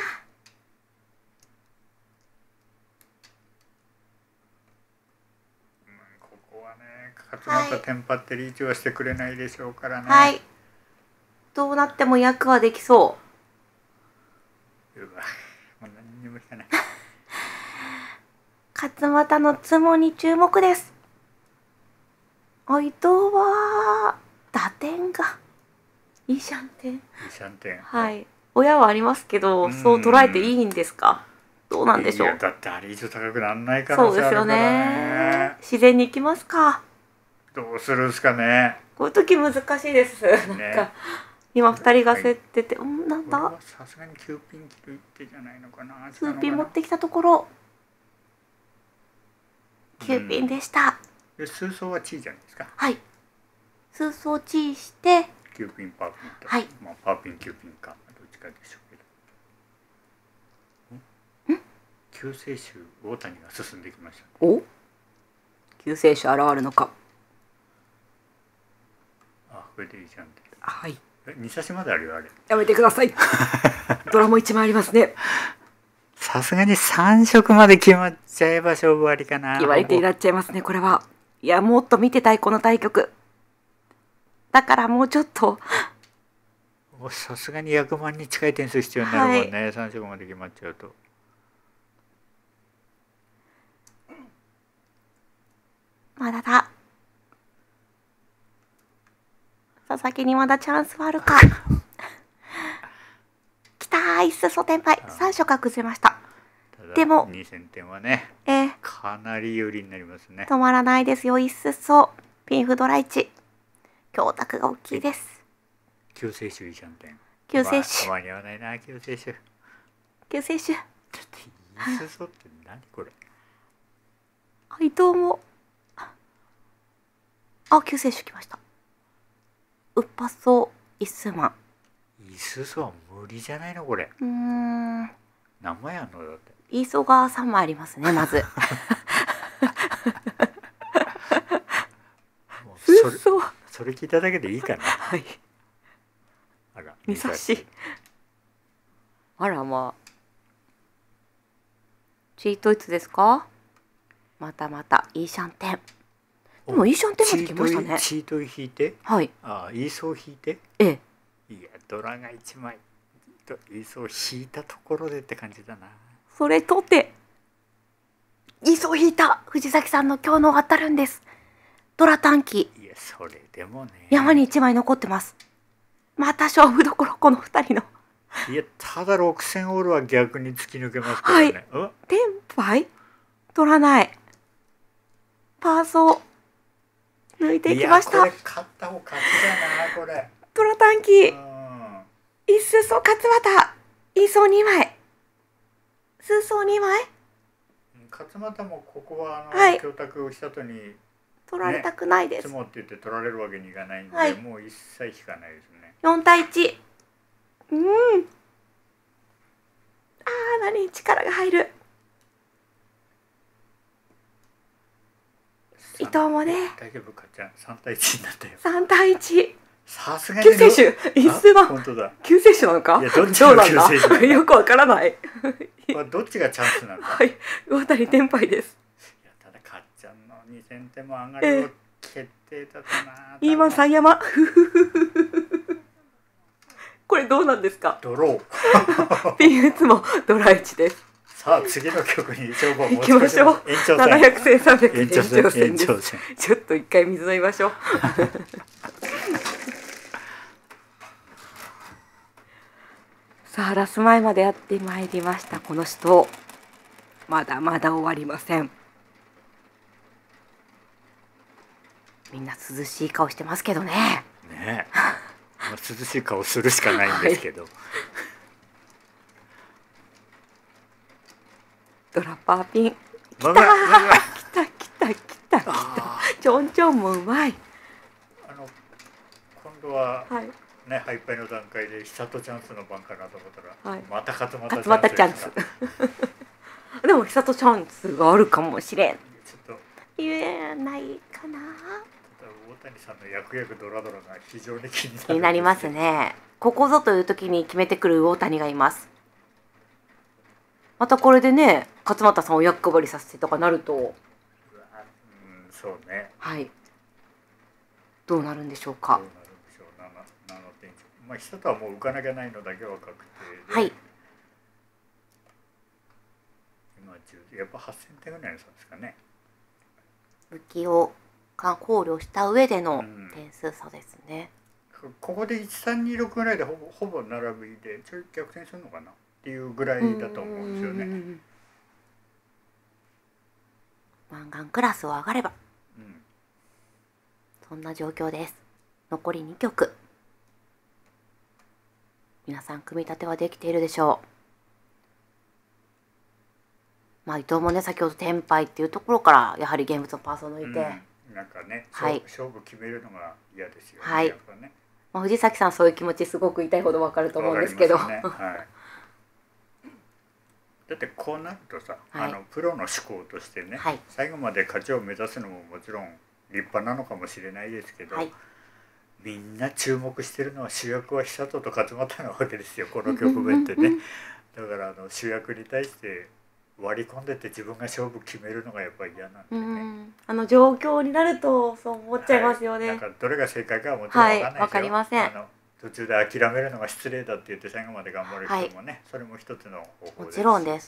ここはね、勝俣テンパってリーチはしてくれないでしょうからね。 はい。どうなっても役はできそう。 うわ、もう何にも引かない。 勝俣のツモに注目です。あ、伊藤は打点がいいシャンテン。いいシャンテン。 はい。親はありますけど、そう捉えていいんですか。どうなんでしょう。 いやだってあれ以上高くならない可能性あるからね。そうですよね。 自然にいきますか。 どうするんですかね。 こういう時難しいです。なんか、ね、今二人が競ってて、うん、なんだ。 さすがにきゅうピン切るってじゃないのかな。 きゅうピン持ってきたところ、きゅうピンでした。 で、数層はチーじゃないですか。 はい。数層チーして、 きゅうピンパーピンと。 はい。 まあパーピンきゅうピンかどっちかでしょうけど。ん？救世主大谷が進んできました、 ね。お？救世主現るのか。 あ、これでいいじゃんって。 はい。 二差しまであるよあれ。 やめてください。ドラも一枚ありますね。 さすがに三色まで決まっちゃえば勝負ありかな。 決まり手になっちゃいますねこれは。いやもっと見てたいこの対局。だからもうちょっと。 さすがにひゃくまんに近い点数必要になるもんね、はい、三色まで決まっちゃうと。 まだだ。佐々木にまだチャンスはあるか。きたー、一数総天敗。さん色が崩れました。でもにせんてんはね、 えー、 かなり有利になりますね。 止まらないですよ。一数総ピンフドラいち。強卓が大きいです。 救世主いいじゃんてん。 救世主。 間に合わないな救世主。 救世主。 だって一数総って何これ。 あ、伊藤も。あ、救世主来ました。うっぱそう一数万。 一数総は無理じゃないのこれ。 うーん。 何枚あんのだって。 イーソーがさんまいありますねまず。 もうそれそれ聞いただけでいいかな。 はい。 あら。 二差し。あらまあ。チートいつですか。またまたイーシャンテン。でもイーシャンテンまで来ましたね。 チート引いて。 はい。 ああイーソー引いて。 ええ。 いやドラがいちまい。イーソー引いたところでって感じだな。 それとてイーソー引いた藤崎さんの今日の当たるんです。ドラ短期。 いやそれでもね。 山にいちまい残ってます。また勝負どころこのふたりの。 いやただろくせんオールは逆に突き抜けますからね。 はい。テンパイ取らない。パーソー抜いていきました。 いやこれ勝った方勝ちだなこれ。 ドラ短期。一数総勝俣。イーソーにまい。数層にまい。 勝俣もここはあの、 はい、 教卓をした後に取られたくないです。 ね、つもって言って取られるわけにいかないんで、 はい、 もう一切引かないですね。 よんたいいち。うん。ああ何力が入る。伊藤もね。 大丈夫かちゃんさんたいいちになったよ。 さんたいいち。 さすがに救世主一数は本当だ救世主なのか。 いやどっちが救世主なのかよくわからない。 どっちがチャンスなのか。 はい魚谷テンパイです。 いやただかっちゃんのにせんてんも上がりを決定だったな。 イーマン三山。ここれどうなんですか？ ドロー。 ピン打つもドラいちです。 さあ次の曲に勝負を持行きましょう。 延長戦。 ななひゃくせんさんびゃく延長戦。延長戦。 ちょっと一回水飲みましょう。さあラス前までやってまいりました。この人まだまだ終わりません。みんな涼しい顔してますけどね。 ねえ、まあ、涼しい顔するしかないんですけど、はい、 ドラッパーピンきたー、 まあまあ来た来た来た来た。ちょんちょんもうまい。 あの今度は、 はいね、ハイパイの段階で久とチャンスの番かなと思ったら、はい、また勝俣チャンス。勝俣チャンス。でも久とチャンスがあるかもしれん。ちょっと言えないかな。 大谷さんの役役ドラドラが非常に気になる。 気になりますね。ここぞという時に決めてくる大谷がいます。またこれでね、勝俣さんを役割させてとかなると、うわ、 うん、そうね。 はい。どうなるんでしょうか。 どうなるんでしょう。なななの点。まあ久とはもう浮かなきゃないのだけは確定で。 はい。 今じゅうやっぱはっせんてんぐらいの差ですかね。 浮きを考慮した上での点数差ですね。 うん、ここでいちさんにろくぐらいでほぼほぼ並びでちょい逆転するのかなっていうぐらいだと思うんですよね。 マンガンクラスを上がれば、 うん、 そんな状況です。残りにきょく。皆さん組み立てはできているでしょう。まあ伊藤もね、先ほどテンパイっていうところからやはり現物のパーソンを抜いて、 うん、なんかね、 はい、 勝負決めるのが嫌ですよね。 はい。やっぱね、まあ、藤崎さんそういう気持ちすごく痛いほどわかると思うんですけど。 ね、はい、だってこうなるとさ、はい、あのプロの思考としてね、はい、最後まで勝ちを目指すのももちろん立派なのかもしれないですけど、はい、みんな注目してるのは主役は久人と勝俣なわけですよ、この局面ってね。だからあの主役に対して割り込んでて自分が勝負決めるのがやっぱり嫌なんでね。うん、 あの状況になるとそう思っちゃいますよね。 はい、なんかどれが正解かはもちろん分かんないですよ。 はい、分かりません。 あの途中で諦めるのが失礼だって言って最後まで頑張る人もね、はい、それも一つの方法です。 もちろんです。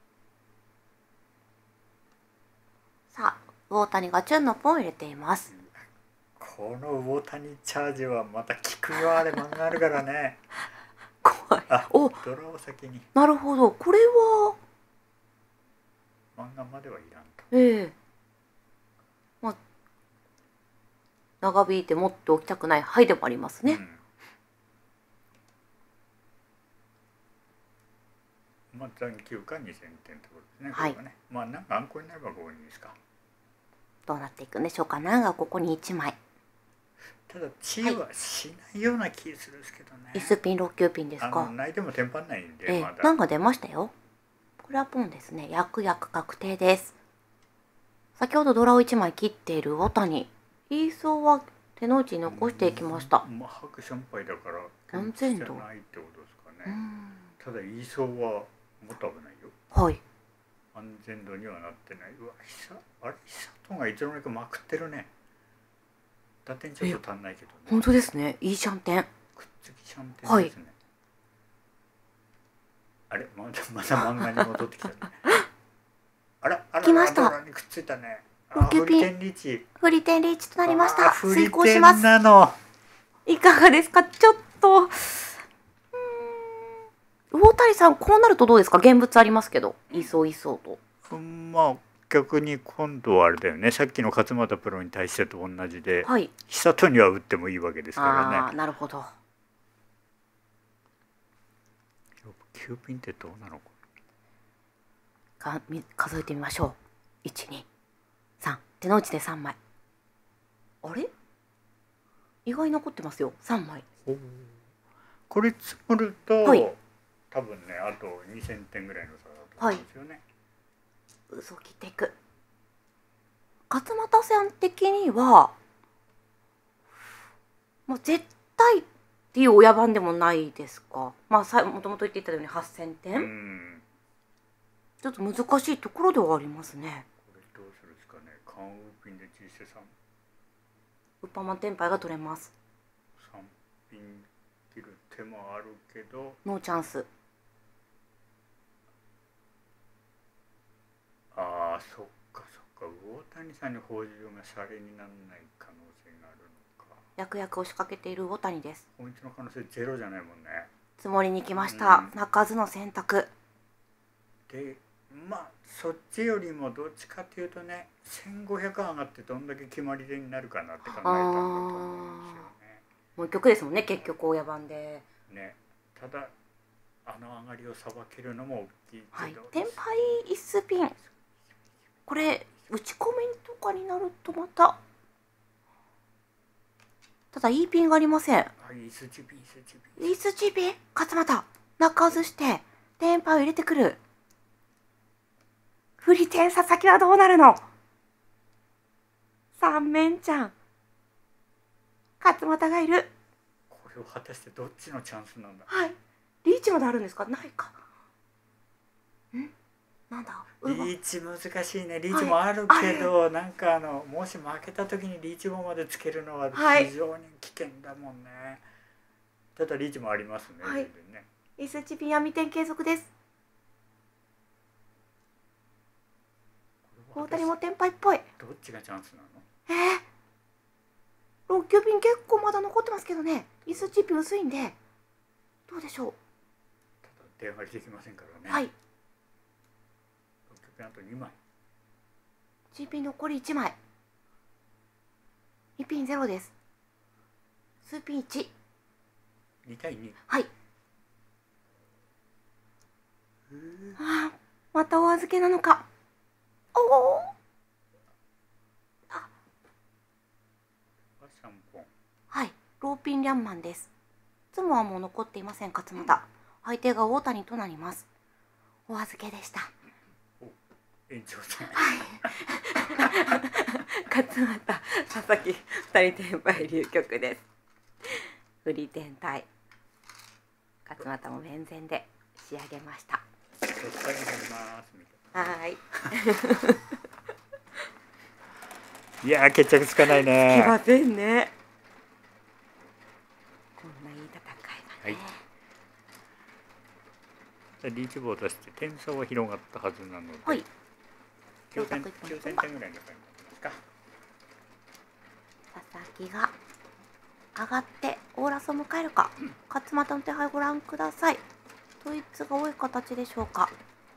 さあ、魚谷がチュンのポンを入れています。 この魚谷チャージはまた効くよ、あれ漫画あるからね。 怖い。 あ、お、ドラを先に。 なるほど、これは漫画まではいらんと。 ええ、まあ長引いて持っておきたくないはいでもありますね。 うん、まあ残球かにせんてんってことですね。 はい。 これはね、まあなんかあんこになればごいいですか。 どうなっていくんでしょうか。なんがここにいちまい。 ただチーはしないような気するんですけどね。 椅子ピンろっきゅうピンですか。 泣いてもテンパんないんで、 ええ、まだなんか出ましたよ。これはポンですね。役役確定です。先ほどドラをいちまい切っている魚谷、イーソーは手の内に残していきました。 まあ白心配だから安全度ないってことですかね。ただイーソーはもっと危ないよ。 はい。 安全度にはなってない。うわ、久あれ久とがいつの間にかまくってるね。打点ちょっと足んないけどね。 本当ですね。いいシャンテン。 くっつきシャンテンですね。はい、あれまだまだ漫画に戻ってきたね。あらあら、 来ました。 ドラにくっついたね。 ロキュピン。 フリテンリーチ。 フリテンリーチとなりました。 遂行します。なの。 いかがですか。ちょっと。魚谷さん、こうなるとどうですか。現物ありますけど、いそういそうと。 うん、まあ逆に今度はあれだよね。さっきの勝俣プロに対してと同じで、はい、久とには打ってもいいわけですからね。 ああ、なるほど。 きゅうピンってどうなのか数えてみましょう。いち、に、さん。手の内でさんまい。あれ？意外に残ってますよ。さんまい。 これ積もると、はい、多分ね、あとにせんてんぐらいの差だと思うんですよね。はい、 嘘切っていく。勝俣さん的にはもう絶対っていう親番でもないですか。まあさもともと言っていたようにはっせんてん、うん、ちょっと難しいところではありますね。 これどうするんですかね。カンウーピンで小ささんウッパーマンテンパイが取れます。 さんピン切る手もあるけど、 ノーチャンス。 ああそっかそっか、魚谷さんに報酬がシャレにならない可能性があるのか。 役々押しかけている魚谷です。 ポイントの可能性ゼロじゃないもんね。 積もりに来ました、 うん、 鳴かずの選択でまあそっちよりもどっちかっていうとね、せんごひゃく上がってどんだけ決まり手になるかなって考えたんだと思うんですよね。 もう一曲ですもんね、結局親番で。 ね、ただあの上がりをさばけるのも大きいけど、 はい、テンパイイスピン、これ打ち込みとかになるとまた、ただいいピンがありません。 はい、イスチピンイスチピンイスチピン、勝俣鳴かずしてテンパを入れてくる。振り点佐々木はどうなるの。三面ちゃん、勝俣がいる。 これを果たしてどっちのチャンスなんだ。 はい、リーチまであるんですか。ないか。んなんだ。 リーチ難しいね。リーチもあるけど、はい、なんかあのもし負けた時にリーチ棒までつけるのは非常に危険だもんね。はい、ただリーチもありますね。 はい、 全然ね。 イスチピン闇点継続です。大谷もテンパイっぽい。 どっちがチャンスなの？ えー、ろっきゅうピン結構まだ残ってますけどね。イスチピン薄いんでどうでしょう。 ただ出上がりできませんからね。 はい、 ろっきゅうピンあとにまい。 チピン残りいちまい。にピンゼロです。数ピンいち。 にたいに。 はい。ああ、またお預けなのか。おお。あ。 さんぼん。 はい、ローピンリャンマンです。ツモはもう残っていません。勝俣。相手が大谷となります。お預けでした。 延長戦。 はい。勝俣、佐々木、二人転売流局です。振り天体。勝俣も面前で仕上げました。はい。 いやー決着つかないね。 つきませんね。こんないい戦いがね。 はい、リーチ棒を出して点差は広がったはずなので。 はい。 きゅうせんてんぐらいの差になってますか。 佐々木が上がってオーラスを迎えるか。勝俣の手配ご覧ください。統一が多い形でしょうか。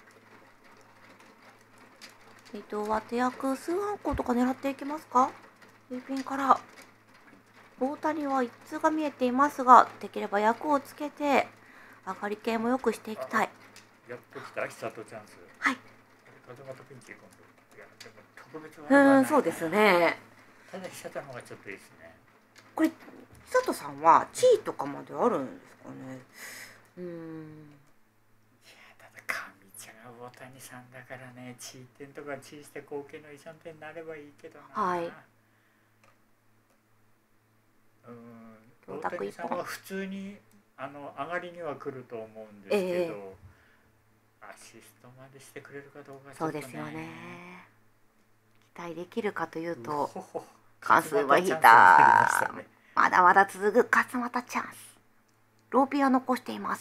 伊藤は手役数ハンコとか狙っていきますか。ルーピンから大谷は一通が見えていますが、できれば役をつけて上がり系もよくしていきたい。 やっときた久とチャンス。 はい。 風間とピンチ今度。いやでも特別は、 ね、うん、そうですね。 ただ久との方がちょっといいですね。 これ久とさんは地位とかまであるんですかね。うーん。 いやただ上茶が大谷さんだからね、地位点とか地位して合計のいち点になればいいけどな。 はい。 うん、大谷さんは普通にあの上がりには来ると思うんですけど、えー、アシストまでしてくれるかどうかちょっとね。そうですよね。 期待できるかというと関数は引いた。まだまだ続く勝俣チャンス。ローピンは残しています。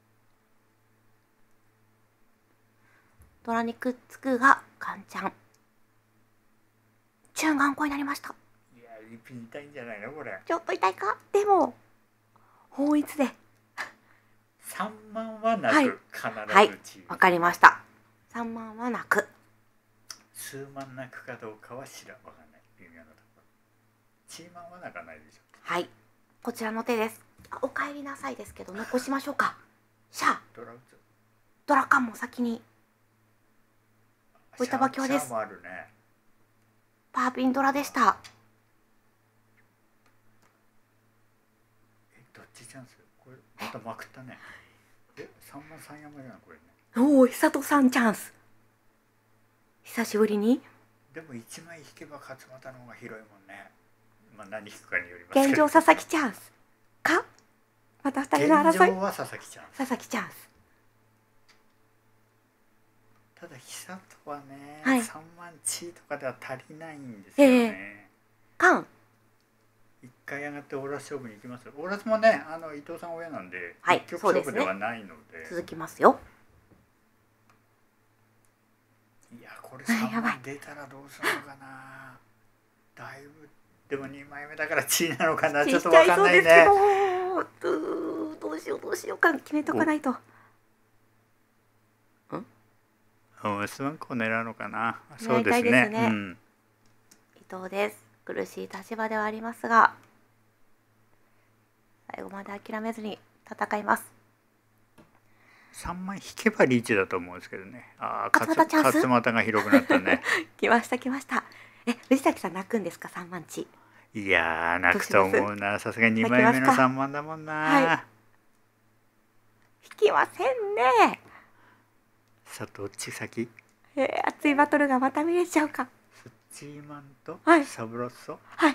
ドラにくっつくがカンちゃん。チューン頑固になりました。 いやリピ痛いんじゃないのこれ。 ちょっと痛いか。でも本一でさんまんはなく、はい、必ずはい、わかりました。さんまんはなく、 数万なくかどうかは知らわかんない。微妙なところ。チーマンはなかないでしょ。 はい、こちらの手です。お帰りなさいですけど残しましょうか。シャードラウツドラカンも先に置いた馬強です。 シャーもあるね。 パーピンドラでした。 えどっちチャンス。これまたまくったね。えさんまんさん山じゃんこれね。 おお久とさんチャンス。久しぶりに。 でもいちまい引けば勝俣の方が広いもんね。まあ何引くかによりますけど。 現状佐々木チャンスか。またふたりの争い。 現状は佐々木チャンス。 佐々木チャンス。 ただ久とはね、 はい、 さんまんチーとかでは足りないんですよね。 えー、カン一回上がってオーラス勝負に行きます。オーラスもね、あの伊藤さん親なんで、 はい、 一局そうですね勝負ではないので。 続きますよ。 いや、これあや 3 ばい枚出たらどうするのかな。だいぶでもにまいめだから地位なのかな、ちょっとわかんないね。 ちっちゃいそうですけど、うーどうしようどうしようか決めとかないと。 うん、スワンコを狙うのかな。そうです狙いたいですね。 ねうん。 伊藤です。苦しい立場ではありますが、最後まで諦めずに戦います。 さんまい引けばリーチだと思うんですけどね。ああ、 勝俣チャンス勝俣が広くなったね。 来ました来ました。え、藤崎さん泣くんですか、三万地。 いやー、泣くと思うな。さすがににまいめのさんまんだもんな。 はい引きませんね。 さあ、どっち先？ えー、熱いバトルがまた見れちゃうか。 スチーマンとはいサブロッソ。 はい。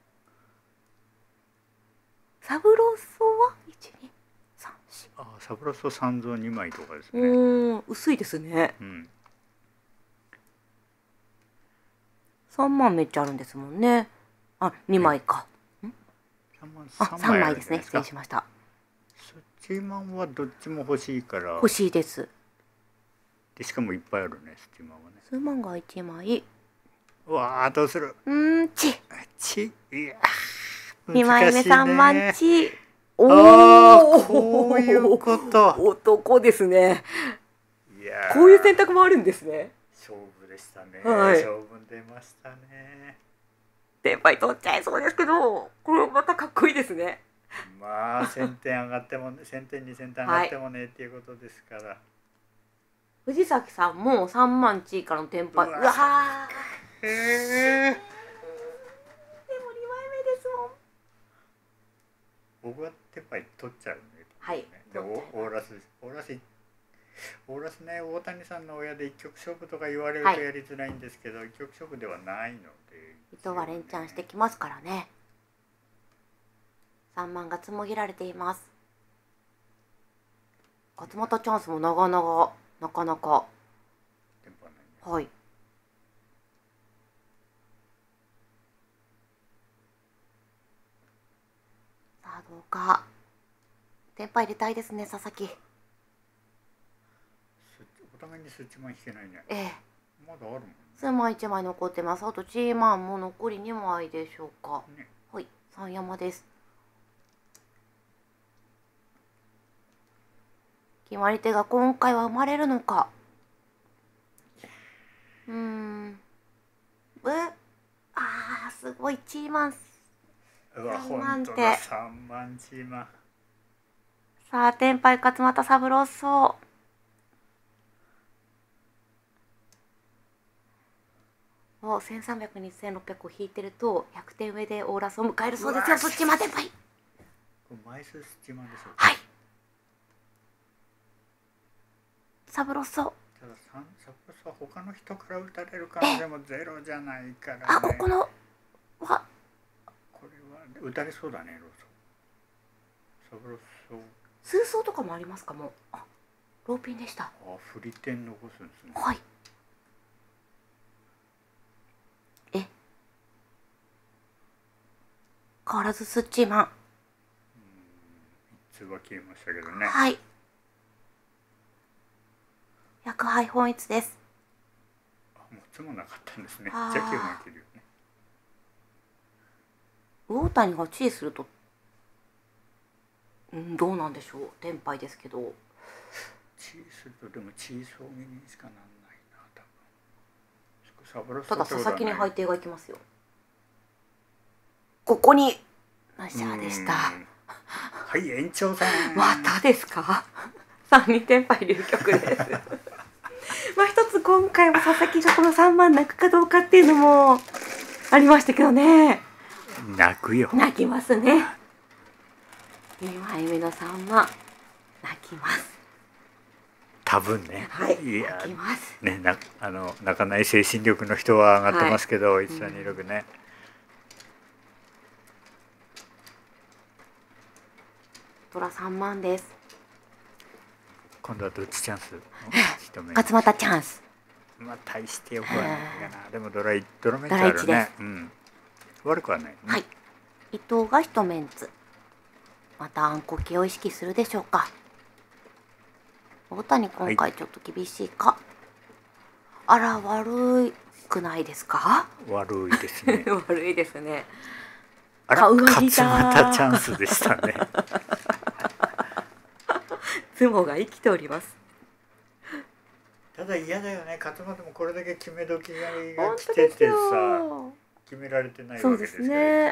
サブロッソは一二三四。 ああ、サブロッソ三蔵にまいとかですうね。 ーん、薄いですね。 うん。 三万めっちゃあるんですもんね。あ、二枚か。 三万あ、 三三枚ですね。 枚あるんじゃないですか。 失礼しました。 スチーマンはどっちも欲しいから。 欲しいです。 でしかもいっぱいあるね、スチーマンはね。 数万が一枚。 うわあ、どうする。 うーん、ち。 ち、いやー、 二枚目三万難しいね。 ち。 ああ、 おこういうこと。 男ですね。 いやー、 こういう選択もあるんですね。 勝負でしたね。 はい勝負出ましたね。 先輩取っちゃいそうですけど、これまたかっこいいですね。 まあせんてん上がってもせんてんにせんてん上がってもね、っていうことですから。 藤崎さんも三万地からのテンパイ。ううわわー。 へえ。 でもにまいめですもん。 僕はテンパイ取っちゃうね。 はいで、 取っちゃいますオーラス、オーラス、オーラスね、大谷さんの親で一局勝負とか言われるはいとやりづらいんですけど、一局勝負ではないので。 伊藤は連チャンしてきますからね。三万が紡ぎられています。勝俣チャンスもなかなかなかなか。 テンパないね。 はい。さあどうか。テンパ入れたいですね、佐々木。 お互いにスッチマン引けないね。 ええ。 まだあるもんね。 数枚いちまい残ってます。あとチーマンも残りにまいでしょうか。 ね。 はい、三山です。決まり手が今回は生まれるのか。うーん。うあー、すごいチーマン。 うわ、 三万手本当だ、三万チーマン。 さあ、天敗勝俣三郎そう。をせんさんびゃくにせんろっぴゃくを引いてるとひゃくてん上でオーラスを迎えるそうですよ。そっちまでぱい。 これ枚数スチーマンでしょうか。 はい。サブロッソ。 ただササブロスは他の人から打たれる可能性もゼロじゃないからね。 あ、ここのはこれは打たれそうだね、ローソ。サブロス数層とかもありますかも。あ、ローピンでした。 あ、振り点残すんですね。 はい。え。変わらずスッチーマン。 うん、みっつは消えましたけどね。 はい。薬杯本一です。 あ、もうつもなかったんですね。じあーゃあきゅうまい切るよね。 魚谷がチーすると、うん、どうなんでしょう。天敗ですけど。 チーするとでもチーソーにしかなんないな、多分。サブロスただ佐々木に入配定がいきますよ。ここにナイスシャーでした。 はい、延長戦。 またですか。さんに天敗流局です。まあ一つ今回も佐々木がこのさんまん泣くかどうかっていうのもありましたけどね。 泣くよ。 泣きますね。にまいめのさんまん泣きます。 多分ね。 はい、 いや泣きます。 ね、なあの泣かない精神力の人は上がってますけど、いちさんにろくね。 トラさんまんです。 今度はどっちチャンス？ 勝俣チャンス。 まあ大してよくはないかな。でもドライドラメンチあるね。うん。悪くはない、ね。 はい。 伊藤が一メンツ。またあんこ系を意識するでしょうか。大谷今回ちょっと厳しいか。はい、あら悪くないですか。 悪いですね。 悪いですね。 あら勝俣チャンスでしたね。 相撲が生きております。 ただ嫌だよね。勝俣もこれだけ決め時が来ててさ、決められてないわけですからね。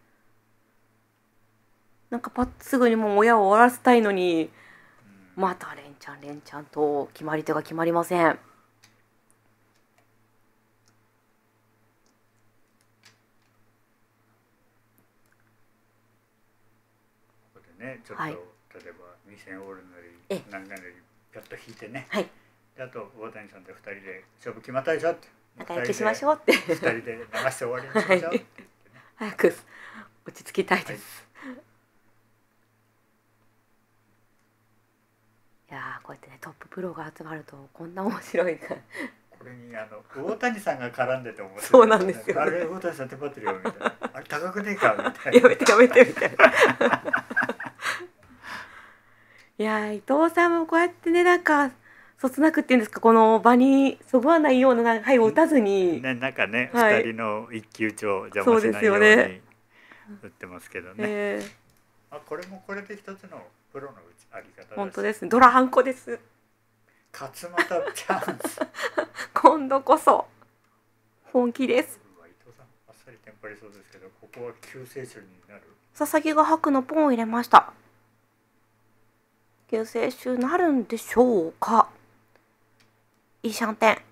なんかパッすぐにもう親を終わらせたいのに、うん、また連チャン連チャンと決まり手が決まりません。 ここでね、ちょっと、はい、例えばにせんオールなり何かなりピョッと引いてね、はい、であと大谷さんとふたりで勝負決まったでしょって、 仲良くしましょうってふたりで流して終わりにしましょうって言ってね、 早く落ち着きたいです。はい、いやー、こうやってねトッププロが集まるとこんな面白いな。 これにあの大谷さんが絡んでて面白い、ね。 そうなんですよ、ね。 あれ大谷さんテンパってるよみたいな。あれ高くねえかみたいな。 やめてやめてみたいな。いやー、伊藤さんもこうやってね、なんかそつなくっていうんですか、この場にそぐわないような牌を打たずに、 ね、なんかね、はい、ふたりの一騎打ちを邪魔しないように打ってますけどね。えー、あ、これもこれで一つのプロのあり方です。 本当です。ドラハンコです。 勝俣チャンス。 今度こそ本気です。 伊藤さんあっさりテンパりそうですけど、ここは救世主になる。 佐々木が白のポンを入れました。救世主なるんでしょうか。いいシャンテン。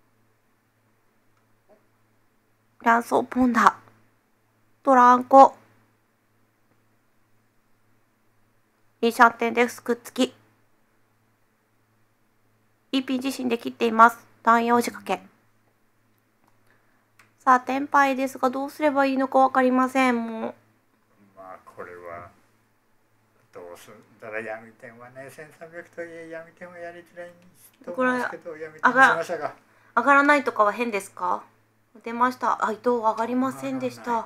卵巣ポンダ。ドランコ。いいシャンテンです。くっつき。いいピン自身で切っています。単葉仕掛け。さあ、テンパイですが、どうすればいいのか分かりません。もう。 まあ、これは。どうすんだら闇点はね、せんさんびゃくとはいえ闇点はやりづらいと思うんですけど、闇点にしましたが。 上がらないとかは変ですか。出ました。あ、伊藤上がりませんでした。うん、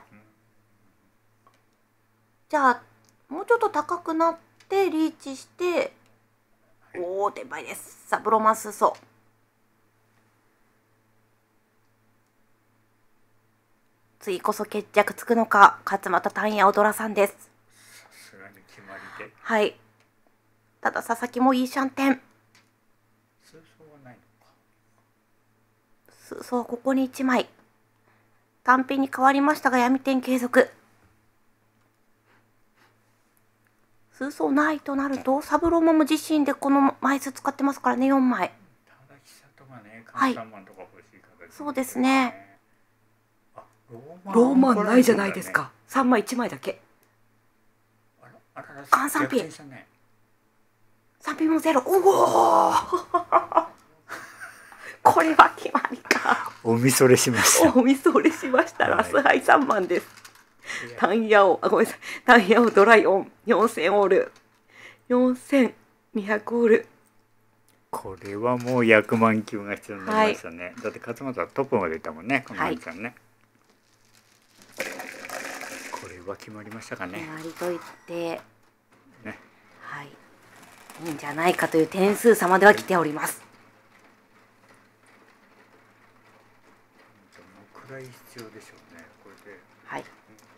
じゃあ、もうちょっと高くなってリーチして、はい、おお、テンパイです。さあ、ブロマンスソー。次こそ決着つくのか、勝俣単也踊らさんです。 さすがに決まりで。 はい。ただ佐々木もいいシャンテン。 数層はないのか。 数層はここにいちまい。単品に変わりましたが闇点継続。数層ないとなるとサブローも自身でこの枚数使ってますからね、よんまい。 ただ久とかね、はい、さんまんとか欲しい形、ね、 そうですね。 ローマンないじゃないですか。さんまいいちまいだけ。換算ピン。さんピンもゼロ。おお。これは決まりか。 おみそれしました。 おみそれしました。ラスハイさんまんです。タンヤオ、あ、ごめんなさい。タンヤオドライオンよんせんオール。よんせんにひゃくオール。 これはもうひゃくまん級が必要になりましたね。はい、だって勝俣はトップまでいったもんね、この兄さんね。はい、これは決まりましたかね。 決まりといって、ね、はい、いいんじゃないかという点数差までは来ております。 どのくらい必要でしょうね、これで。 はい。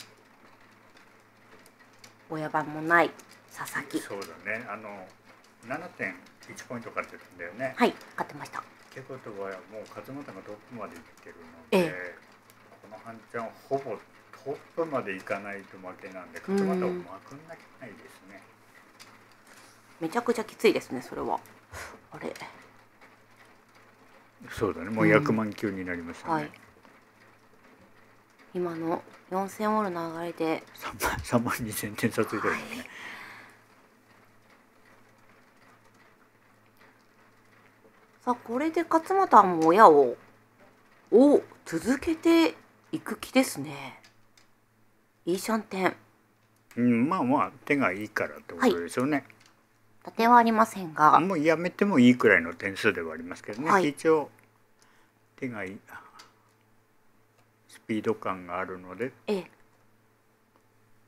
親番もない佐々木。 そうだね、あのななてんいちポイント勝ってたんだよね。 はい、勝ってました。 ってことはもう勝俣がトップまで行ってるので、ええ、この半ちゃんほぼトップまで行かないと負けなんで、勝俣をまくんなきゃないですね。 めちゃくちゃきついですね、それは。あれ。 そうだね、もうひゃくまん級になりましたね。はい、 今のよんせんオールの流れでさんまんにせんてん差ついてるもんね。はい、 さあ、これで勝俣も親をを続けていく気ですね。いいシャンテン。 うん、まあまあ手がいいからってことでしょうね。はい、 打点はありませんが、 もうやめてもいいくらいの点数ではありますけどね。はい、一応手がいい、スピード感があるので、 ええ、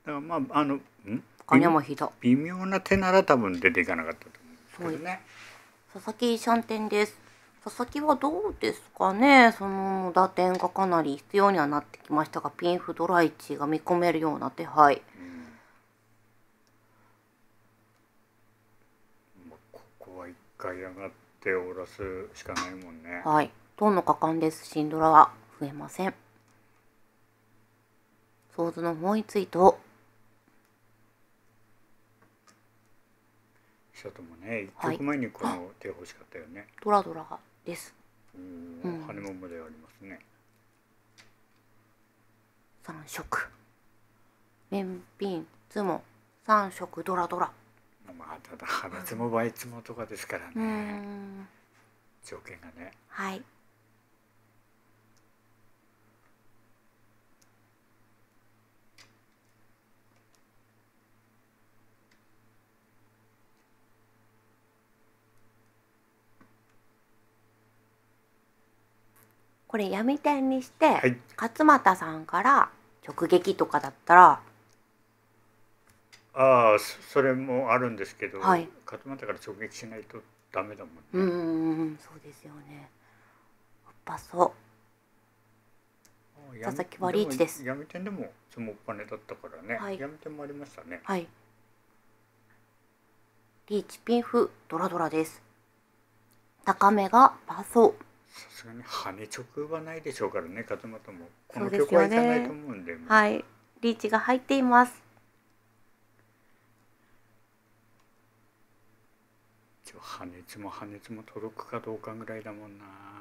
からまああのん他にもひど微妙な手なら多分出ていかなかったと思うんですけどね。 佐々木シャンテンです。佐々木はどうですかね。その打点がかなり必要にはなってきましたが、ピンフドライチが見込めるような手配。 うんまあ、ここは一回上がっておらすしかないもんね。 はい。トンの果敢です。シンドラは増えません。ソーズのもう一位と。 久ともね、一曲前にこの手欲しかったよね。 ドラドラです。 うん、羽もまでありますね。 三色。面ピンツモ三色ドラドラ。 まあただ花ツモ倍ツモとかですからね。条件がね。 はい。これ闇点にして、はい、勝俣さんから直撃とかだったらああそれもあるんですけど、 はい、 勝俣から直撃しないとダメだもんね。 うんそうですよね。おっぱそう佐々木はリーチです。 闇点でもそのおっぱねだったからね、 はい、 闇点もありましたね。 はい、リーチピンフドラドラです。高めがパソ。 さすがに羽直はないでしょうからね。勝俣もこの曲はいかないと思うんで、 はい、リーチが入っています。 羽根も羽根も届くかどうかぐらいだもんな。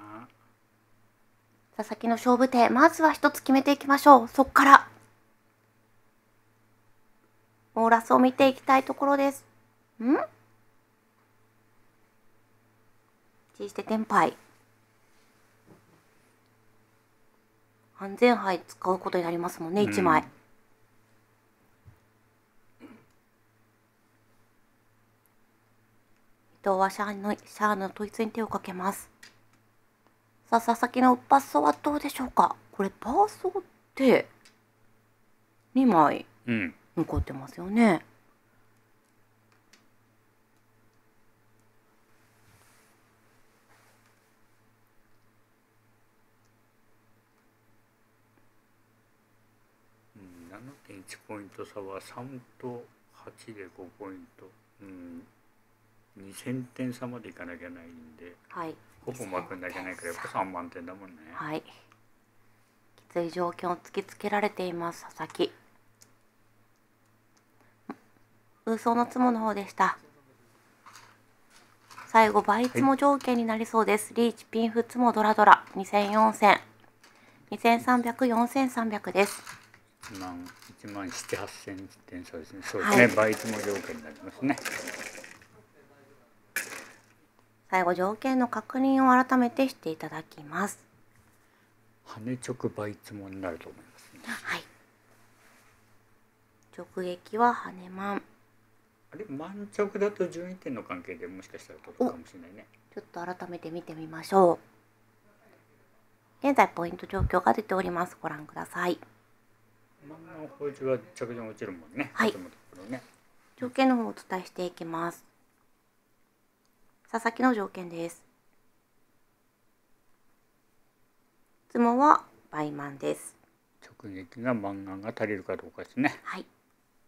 佐々木の勝負手、まずは一つ決めていきましょう。そっからオーラスを見ていきたいところです。んチしてテンパイ。安全牌使うことになりますもんね、いちまい。伊藤はシャアのシャアの統一に手をかけます。さあ、佐々木のパッソはどうでしょうか。これパーソってにまい残ってますよね。 うん、ななてんいちポイント差はさんとはちでごポイント、うん、にせんてん差までいかなきゃないんで、 はい、 ほぼ巻くんなきゃないからやっぱさんまんてんだもんね。 はい、きつい条件を突きつけられています佐々木。空想のツモの方でした。最後倍ツモ条件になりそうです。はい、リーチピンフツモドラドラにせんよんせんにせんさんびゃくよんせんさんびゃくです。 いちまんいちまんななはっせんてん差ですね。そうですね、はい、倍ツモ条件になりますね。 最後条件の確認を改めてしていただきます。 羽直倍ツモになると思いますね。 はい。直撃は羽満。 あれ満直だとじゅうにてんの関係でもしかしたら届くかもしれないね。 ちょっと改めて見てみましょう。現在ポイント状況が出ております。ご覧ください。 漫画の報酬は着順落ちるもんね。 はい。 ね、 条件の方をお伝えしていきます。佐々木の条件です。ツモは倍満です。 直撃が漫画が足りるかどうかですね。 はい。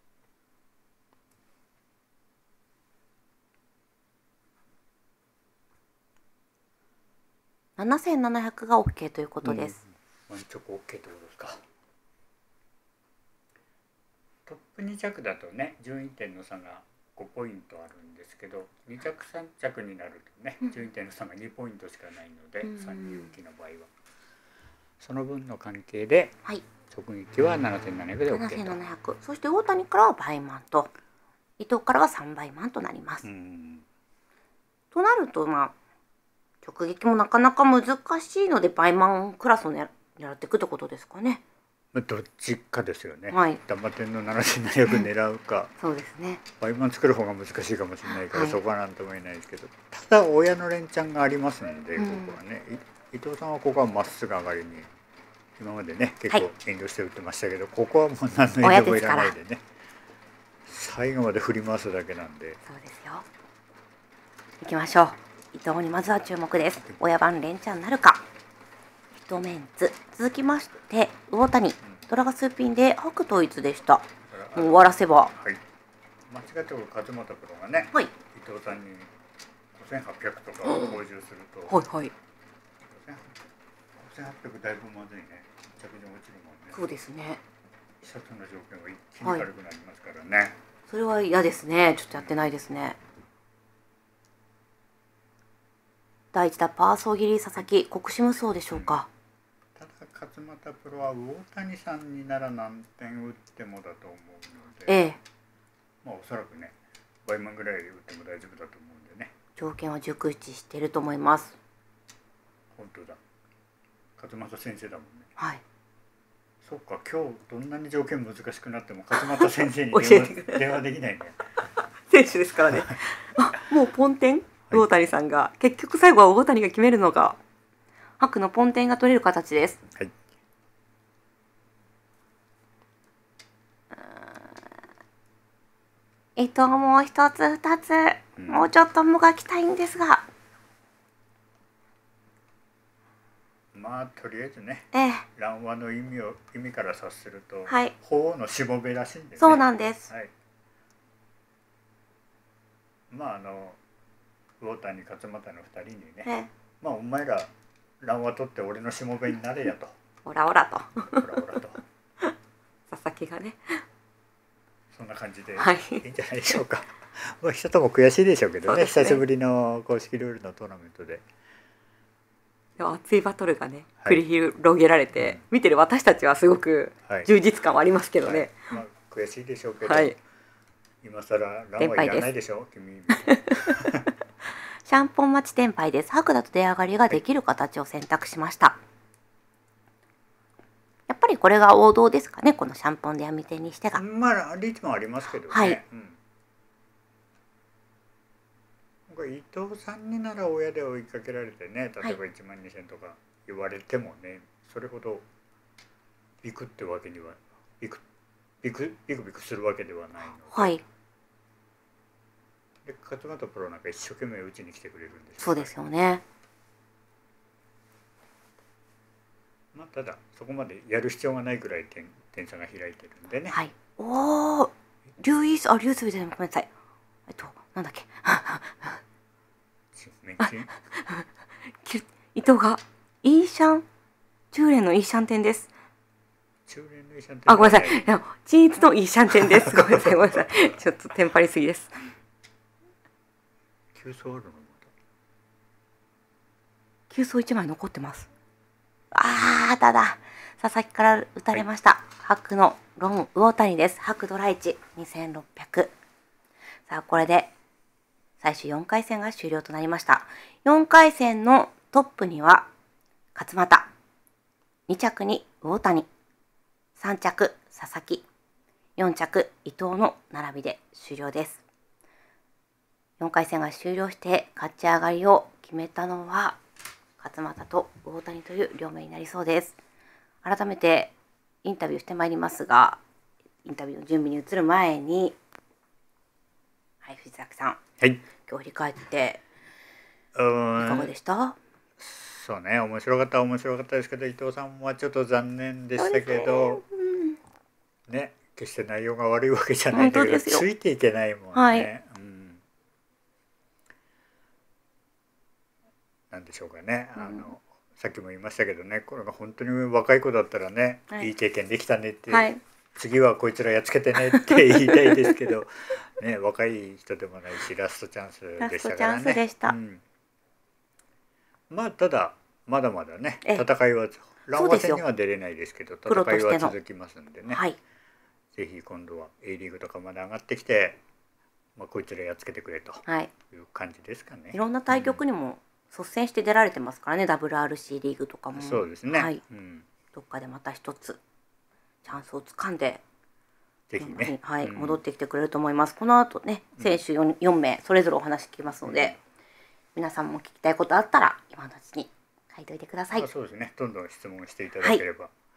ななせんななひゃくが OK ということです。 うん、満直 OK ってことですか。トップに着だとね、順位点の差がごポイントあるんですけど、に着さん着になるとね、順位点の差がにポイントしかないので、さん人気の場合はその分の関係で、はい、直撃はななせんななひゃくで OK と。ななせんななひゃく、 そして大谷からは倍満と、伊藤からはさんばい満となります。うんとなると、まあ直撃もなかなか難しいので倍満クラスを狙っていくってことですかね。 どっちかですよね。 はい。 ダマ点のななせんななひゃく狙うか。 そうですね。 倍満作る方が難しいかもしれないから、はい、そこはなんとも言えないですけど、ただ親の連チャンがありますので、ここはね、伊藤さんはここはまっすぐ上がりに今までね結はい構遠慮して打ってましたけど、ここはもう何の遠慮もいらないでね、最後まで振り回すだけなんで。 そうですよ。行きましょう。伊藤にまずは注目です。親番連チャンなるか。一メンツ。続きまして魚谷、ドラが数ピンで白統一でした。もう終わらせば、 はい、間違って勝俣プロがね、 はい、 伊藤さんにごせんはっぴゃくとかを補充すると、 はいはい、 ごせんはっぴゃくだいぶまずいね、着順落ちるもんね。 そうですね。 久里の条件が一気に軽くなりますからね、はい、 それは嫌ですね。ちょっとやってないですね。だいいち打パーソー切り佐々木、国士無双でしょうか。 うん、ただ勝俣プロは魚谷さんになら何点打ってもだと思うので、 ええ、まあおそらくね倍満ぐらい打っても大丈夫だと思うんでね。 条件は熟知していると思います。 本当だ、勝俣先生だもんね。 はい、 そうか、今日どんなに条件難しくなっても勝俣先生に電話電話できないね。選手ですからね。あ、もうポンテン魚谷さんが、はい、結局最後は魚谷が決めるのが白のポンテンが取れる形です。 はい、 伊藤もう一つ二つ、うん、もうちょっともがきたいんですが、 まあとりあえずね、 ええ、 乱和の意味を意味から察すると、 はい、 鳳凰のしもべらしいんでね。 そうなんです。 はい、まああの魚谷勝俣の二人にね、ええ、まあお前ら乱和取って俺のしもべになれやと。 オラオラと。 オラオラと。 佐々木がね。 そんな感じでいいんじゃないでしょうか。まあ人とも悔しいでしょうけど ね, ね久しぶりの公式ルールのトーナメントで。 熱いバトルがね繰り広げられて、はい、見てる私たちはすごく充実感はありますけどね。はいまあ、悔しいでしょうけど、はい、今更乱はいらないでしょう君。 シャンポン待ちテンパイです。白だと出上がりができる形を選択しました。はい、やっぱりこれが王道ですかね、このシャンポンで闇手にしてが。 まあリーチもありますけどね。はい、うん、伊藤さんになら親で追いかけられてね、例えばいちまんにせんとか言われてもね、はい、それほどビクってわけにはビクビクビクビクするわけではないので。はい。で勝俣プロなんか一生懸命打ちに来てくれるんです。 そうですよね。 まあただそこまでやる必要がないくらい 点, 点差が開いてるんでね。 はい。おお、龍イースあ龍スじゃないごめんなさい。えっとなんだっけ。伊藤がイーシャン中連のイーシャン点です。 中連のイーシャン点。 あごめんなさい。均一のイーシャン点です。ごめんなさいごめんなさい。ちょっとテンパりすぎです。 急走あるのまだ。 急走一枚残ってます。ああただ佐々木から打たれました。はい、白のロン魚谷です。白ドラいちにせんろっぴゃく。さあこれで最終よんかい戦が終了となりました。よんかい戦のトップには勝俣、に着に魚谷、さん着佐々木、よん着伊藤の並びで終了です。よんかい戦が終了して勝ち上がりを決めたのは勝俣と魚谷という両名になりそうです。改めてインタビューしてまいりますが、インタビューの準備に移る前に、はい、藤崎さん、 はい、 今日振り返っていかがでした？ そうね、面白かった面白かったですけど、伊藤さんはちょっと残念でしたけど、うん、ね、決して内容が悪いわけじゃないんだけど、ついていけないもんね。はい、うん、なんでしょうかね、あの、うん、さっきも言いましたけどね、これが本当に若い子だったらね、はい、いい経験できたねって、はい、次はこいつらやっつけてねって言いたいですけど、ね、若い人でもないしラストチャンスでしたからね。ラストチャンスでした。うん、まあただまだまだね戦いは乱和戦には出れないですけど戦いは続きますんでね、はい、ぜひ今度は A リーグとかまで上がってきて、まあ、こいつらやっつけてくれという感じですかね。はい、 いろんな対局にも率先して出られてますからね、うん、ダブルアールシー リーグとかも。 そうですね、はい、 うん、どっかでまた一つチャンスをつかんでぜひね、 はい、うん、戻ってきてくれると思います。この後ね選手 4, よん名それぞれお話聞きますので、うん、皆さんも聞きたいことあったら今のうちに書いておいてください。 あ、そうですね、どんどん質問していただければ、は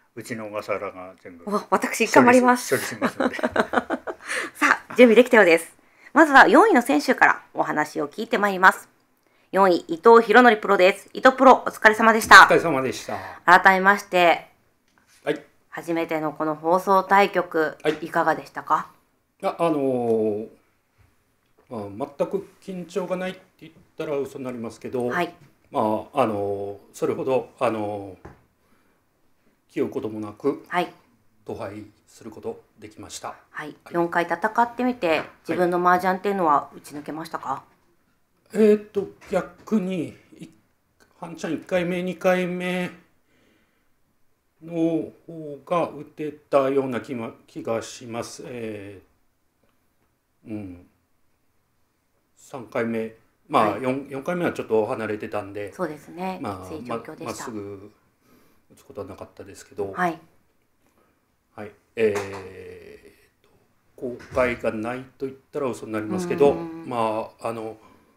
うちの小笠原が全部お私頑張ります処理しますのでさあ準備できたようです。まずはよんいの選手からお話を聞いてまいります。よんい伊藤博則プロです。伊藤プロお疲れ様でした。 お疲れ様でした。 改めましてはい初めてのこの放送対局、 はい、 いかがでしたか？ あ、あのーまあ、全く緊張がないって言ったら嘘になりますけど、 はい、 まああのーそれほどあのー気負うこともなく、 はい、 投敗することできました。 はい、よんかい戦ってみて自分の麻雀っていうのは打ち抜けましたか？ えー、っと逆に半ちゃんいっかいめにかいめの方が打てたような気が気がします。えー、うんさんかいめまあ、はい、4, 4回目はちょっと離れてたんで、 そうですね、 まあ、 きつい状況でした。 ま、まっすぐ打つことはなかったですけど、 はい、 はい、えー、と後悔がないと言ったら嘘になりますけど、まああの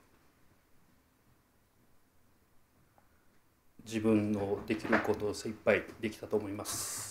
自分のできることを精一杯できたと思います。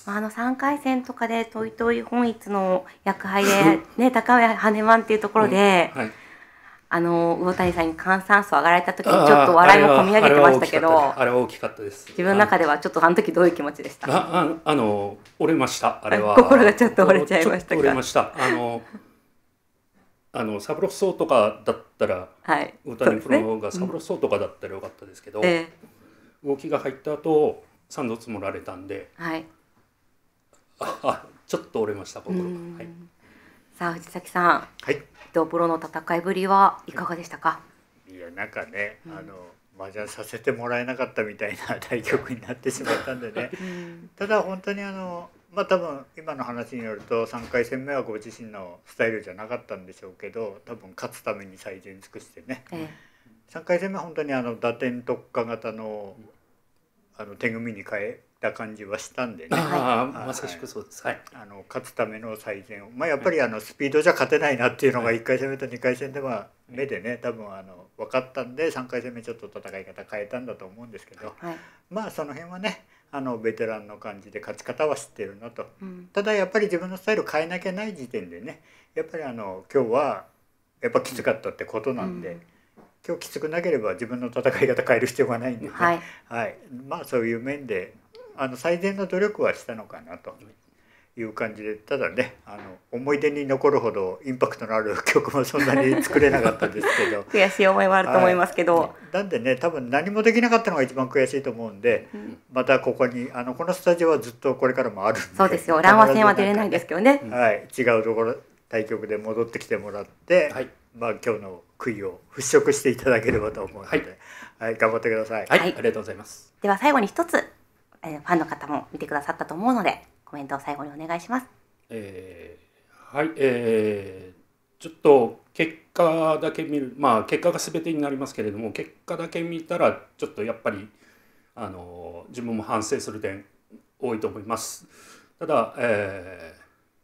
あのさんかい戦とかでトイトイ本一の役杯で、ね、高上羽満っていうところで、うんはい、あの魚谷さんに換算数上がられた時にちょっと笑いもこみ上げてましたけど、 あれは大きかったです。 自分の中ではちょっとあの時どういう気持ちでした？ あああの折れました。あれは心がちょっと折れちゃいましたか？ 折れました。あのあのサブロッソーとかだったら、 はい、 魚谷プロがサブロッソーとかだったらよかったですけど、うんえー、動きが入った後さんど積もられたんで、 はい、 ああちょっと折れました心が。はい、 さあ藤崎さん、 はい、 伊藤プロの戦いぶりはいかがでしたか？ いやなんかね、うん、あの麻雀させてもらえなかったみたいな対局になってしまったんでね、うん、ただ本当にあのまあ多分今の話によるとさんかい戦目はご自身のスタイルじゃなかったんでしょうけど、多分勝つために最善尽くしてね、ええ、さんかい戦目は本当にあの打点特化型のあの手組みに変えた感じはしたんでね、 ああまさしくそうです、はい、 あの勝つための最善を、まあ、やっぱりあのスピードじゃ勝てないなっていうのがいっかい戦目とにかい戦では目でね多分あの分かったんでさんかい戦目ちょっと戦い方変えたんだと思うんですけど、はい、まあその辺はねあのベテランの感じで勝ち方は知ってるなと、うん、ただやっぱり自分のスタイル変えなきゃない時点でねやっぱりあの今日はやっぱきつかったってことなんで、うん、今日きつくなければ自分の戦い方変える必要がないんでね、はいはい、まあそういう面であの最善の努力はしたのかなという感じで、ただねあの思い出に残るほどインパクトのある曲もそんなに作れなかったですけど悔しい思いもあると思いますけど、はい、 なんでね多分何もできなかったのが一番悔しいと思うんで、うん、またここにあのこのスタジオはずっとこれからもあるんで、 そうですよ、乱和戦は出れないですけどね、 はい、違うところ対局で戻ってきてもらって、はい、まあ今日の悔いを払拭していただければと思うので、はいはい、頑張ってください。 はい、はい、ありがとうございます。 では最後に一つ、えー、ファンの方も見てくださったと思うのでコメントを最後にお願いします。 えー、はい、えー、ちょっと結果だけ見る、まあ結果が全てになりますけれども、結果だけ見たらちょっとやっぱりあの自分も反省する点多いと思います。ただ、え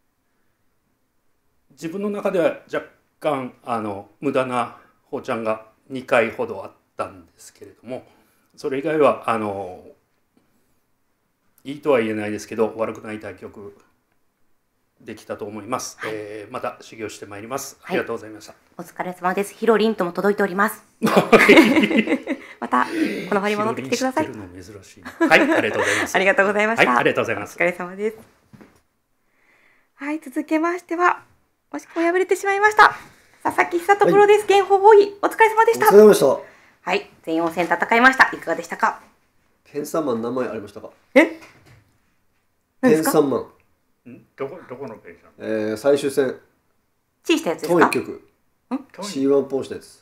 ー、自分の中では若干あの無駄な放ちゃんがにかいほどあったんですけれども、それ以外はあのいいとは言えないですけど悪くない対局できたと思います、はい、えー、また修行してまいります。ありがとうございました、 はい、お疲れ様です。ヒロリンとも届いておりますまたこの場に戻ってきてください。 ヒロリン知ってるの珍しい。はい、ありがとうございますありがとうございました、 はい、ありがとうございます。 お疲れ様です。はい、続けましては惜しくも敗れてしまいました佐々木久人プロです。現保ボーイお疲れ様でした。 お疲れ様でした。 はい、全よん戦戦いました。いかがでしたか？ ペンさんマン何枚ありましたか？ え？ ペンさんマン。 どこどこのペンさん？ えー、最終戦。 チーしたやつですか？ トンいっきょく。シーワン ポンしたやつ。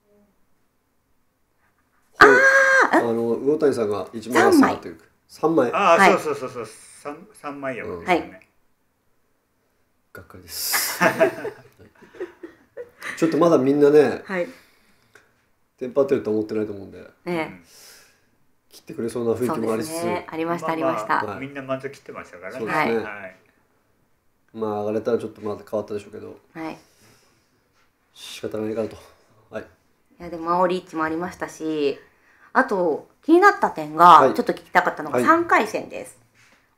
ああ、あの魚谷さんがいちまいさんというさんまい。 ああ、はい、そうそうそうそう三三枚やもんね。はい。 がっかりです。ちょっとまだみんなね。はい。テンパってると思ってないと思うんで。ね。切ってくれそうな雰囲気もありつつ、 ね、ありましたありました、 まあ、みんなまず切ってましたからね。 そうですね、はい、まあ上がれたらちょっとまだ変わったでしょうけど、はい、仕方ないかなと、はい、 いやでもマオリッチもありましたし、あと気になった点がちょっと聞きたかったのがさんかい戦です、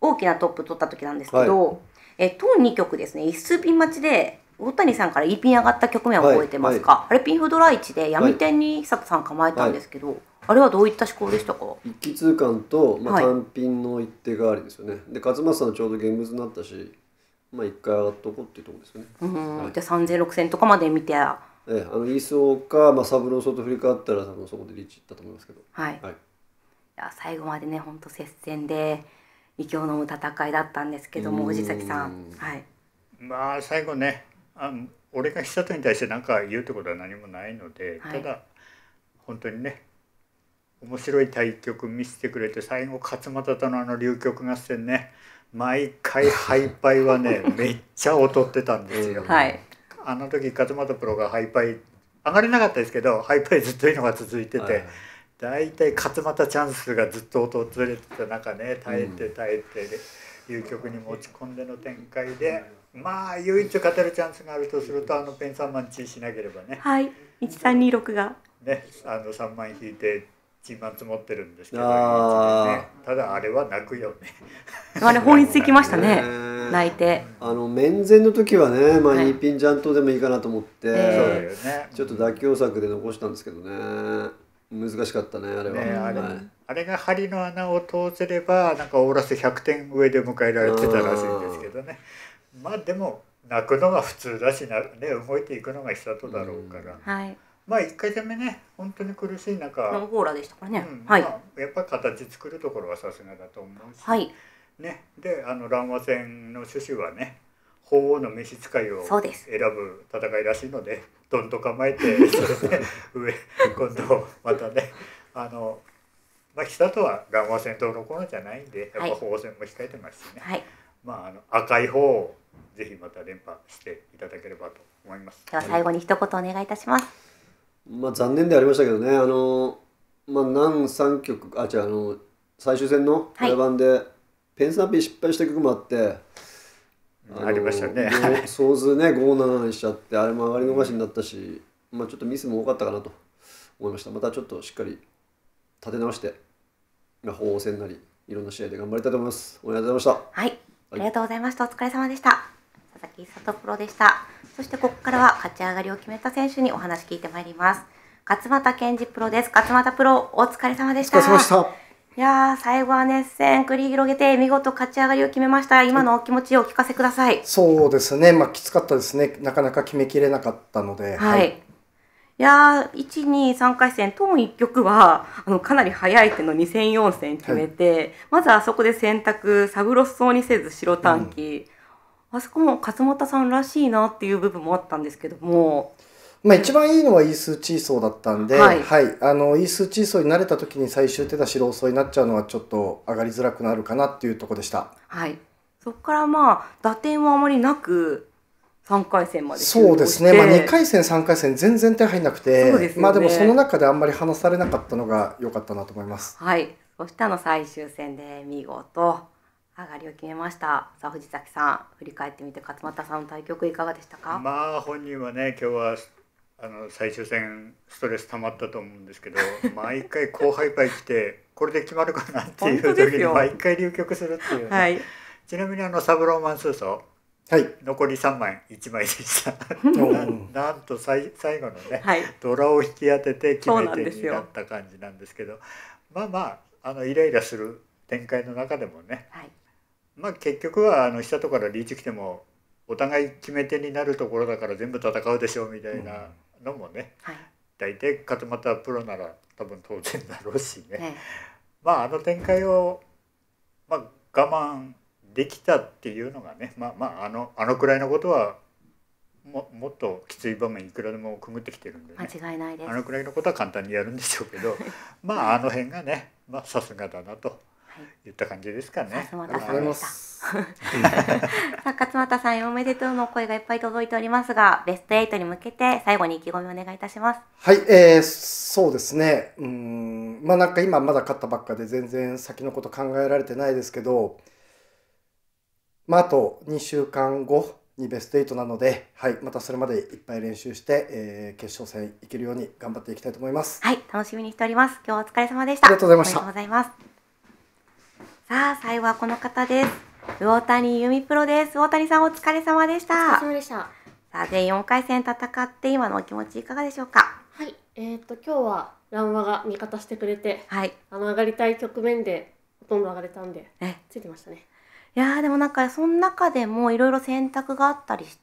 大きなトップ取った時なんですけど、はい、えトーンにきょくですね、一数ピン待ちで大谷さんからいいピン上がった局面を覚えてますか？はいはい、あれピンフドラいちで闇点に久田さん構えたんですけど、はい、あれはどういった思考でしたか？ 一気通貫と、まあ、単ピンの一手代わりですよね。はい、で勝俣さんちょうど現物になったし、まあ、一回上がっとこうっていうところですよね。 うん、はい、じゃあさんぜんろくせんとかまで見て、ええ、あのイーソーか、まあ、サブローソーと振り返ったら多分そこでリーチいったと思いますけど、 はい、はい、いや最後までね本当接戦で息を飲む戦いだったんですけども、藤崎さん、はい、 まあ最後ね、あの俺が久里に対して何か言うってことは何もないので、はい、ただ本当にね面白い対局見せてくれて、最後勝俣とのあの龍極合戦ね、毎回敗敗はねめっちゃ劣ってたんですよ。 はい、 あの時勝俣プロが敗敗上がれなかったですけど、敗敗ずっといいのが続いてて、はい、だいたい勝俣チャンスがずっと訪れてた中ね、耐えて耐えて龍極に持ち込んでの展開で、まあ唯一勝てるチャンスがあるとするとあのペンさんまんチーしなければね、 はい、いちさんにろくがね、あのさんまん引いてチーマン積もってるんですけど、ね、ただあれは泣くよねあれ本質いきましたね泣いて、 あの面前の時はね、まあ、にピンジャントでもいいかなと思って、 えー、 ちょっと妥協策で残したんですけどね、難しかったねあれは。 ね、あれ、 はい、 あれが針の穴を通せればなんかオーラスひゃくてん上で迎えられてたらしいんですけどね。まあでも泣くのが普通だしな、ね、動いていくのが久里だろうから、 はい、 まあいっかい戦目ね本当に苦しい中ノンホーラーでしたからね、 うん、 はい、 まあ、やっぱ形作るところはさすがだと思うし、 はいね、であの蘭和戦の趣旨はね鳳凰の召使いを選ぶ戦いらしいのでどんと構えてそれで上今度またねあの、まあ、久里は蘭和戦どうのこうのじゃないんでやっぱ鳳凰戦も控えてますしね、 はい、 まあ、あの赤い方をぜひまた連覇していただければと思います。 では最後に一言お願いいたします。 まあ残念でありましたけどね、あのまあ南さん局あ違うあの最終戦の裏番で、はい、ペンサーピー失敗した曲もあって、 あ, ありましたね。 総数ねごななにしちゃってあれも上がり逃しになったし、まあちょっとミスも多かったかなと思いました。またちょっとしっかり立て直して鳳凰戦なりいろんな試合で頑張りたいと思います。おめでとうございました。 はい、ありがとうございました。お疲れ様でした。佐々木久人プロでした。そしてここからは勝ち上がりを決めた選手にお話聞いてまいります。勝俣健二プロです。勝俣プロお疲れ様でした。 お疲れ様でした。 いやー最後は熱戦繰り広げて見事勝ち上がりを決めました。今のお気持ちをお聞かせください。 そうですね、まあ、きつかったですね。なかなか決めきれなかったので、 はい、はい、いやーいち、に、さんかい戦トーンいっ局はあのかなり早い手のに戦よん戦決めて、はい、まずあそこで選択サブロスそうにせず白短期、うん、あそこも勝俣さんらしいなっていう部分もあったんですけども、 まあ、一番いいのはイースーチーソーだったんで、はいはい、あのイースーチーソーに慣れた時に最終手出しローソーになっちゃうのはちょっと上がりづらくなるかなっていうところでした。 はい、そこからまあ打点はあまりなくさんかい戦までそうですね、まあ、にかい戦さんかい戦全然手入んなくて、ね、まあでもその中であんまり離されなかったのが良かったなと思います。 はい、そしてあの最終戦で見事上がりを決めました。さあ藤崎さん振り返ってみて勝俣さんの対局いかがでしたか？ まあ本人はね今日はあの最終戦ストレス溜まったと思うんですけど毎回後輩敗来てこれで決まるかなっていう時に毎回流局するっていう、ね、はい、ちなみにあのサブローマンスーソー、はい、残りさんまいいちまいでしたな, なんと最最後のね、はい、ドラを引き当てて決め手になった感じなんですけど、まあまああのイライラする展開の中でもね、はい、まあ結局はあの下とからリーチ来てもお互い決め手になるところだから全部戦うでしょうみたいなのもね、うん、はい、大体勝俣プロなら多分当然だろうしね、はい、まああの展開を、まあ、我慢できたっていうのがね、まあまああのあのくらいのことは も, もっときつい場面いくらでもくぐってきてるんでね、 間違いないです。 あのくらいのことは簡単にやるんでしょうけどまああの辺がね、まあ、さすがだなと言った感じですかね。 勝俣さんでしたさあ勝俣さんおめでとうの声がいっぱい届いておりますが、ベストエイトに向けて最後に意気込みお願いいたします。 はい、えー、そうですね、うーんまあなんか今まだ勝ったばっかで全然先のこと考えられてないですけど、まああとにしゅうかんごにベストエイトなので、はい、またそれまでいっぱい練習して、えー、決勝戦いけるように頑張っていきたいと思います。 はい、楽しみにしております。今日はお疲れ様でした。 ありがとうございました。 ありがとうございます。 さあ最後はこの方です。魚谷由美プロです。魚谷さんお疲れ様でしおた。 疲れ様でした。 さあ全よんかい戦戦って今のお気持ちいかがでしょうか。 はい、えっ、と今日は蘭和が味方してくれて、 はい。 あの上がりたい局面でほとんど上がれたんでえついてましたね。 いやーでもなんかその中でもいろいろ選択があったりして、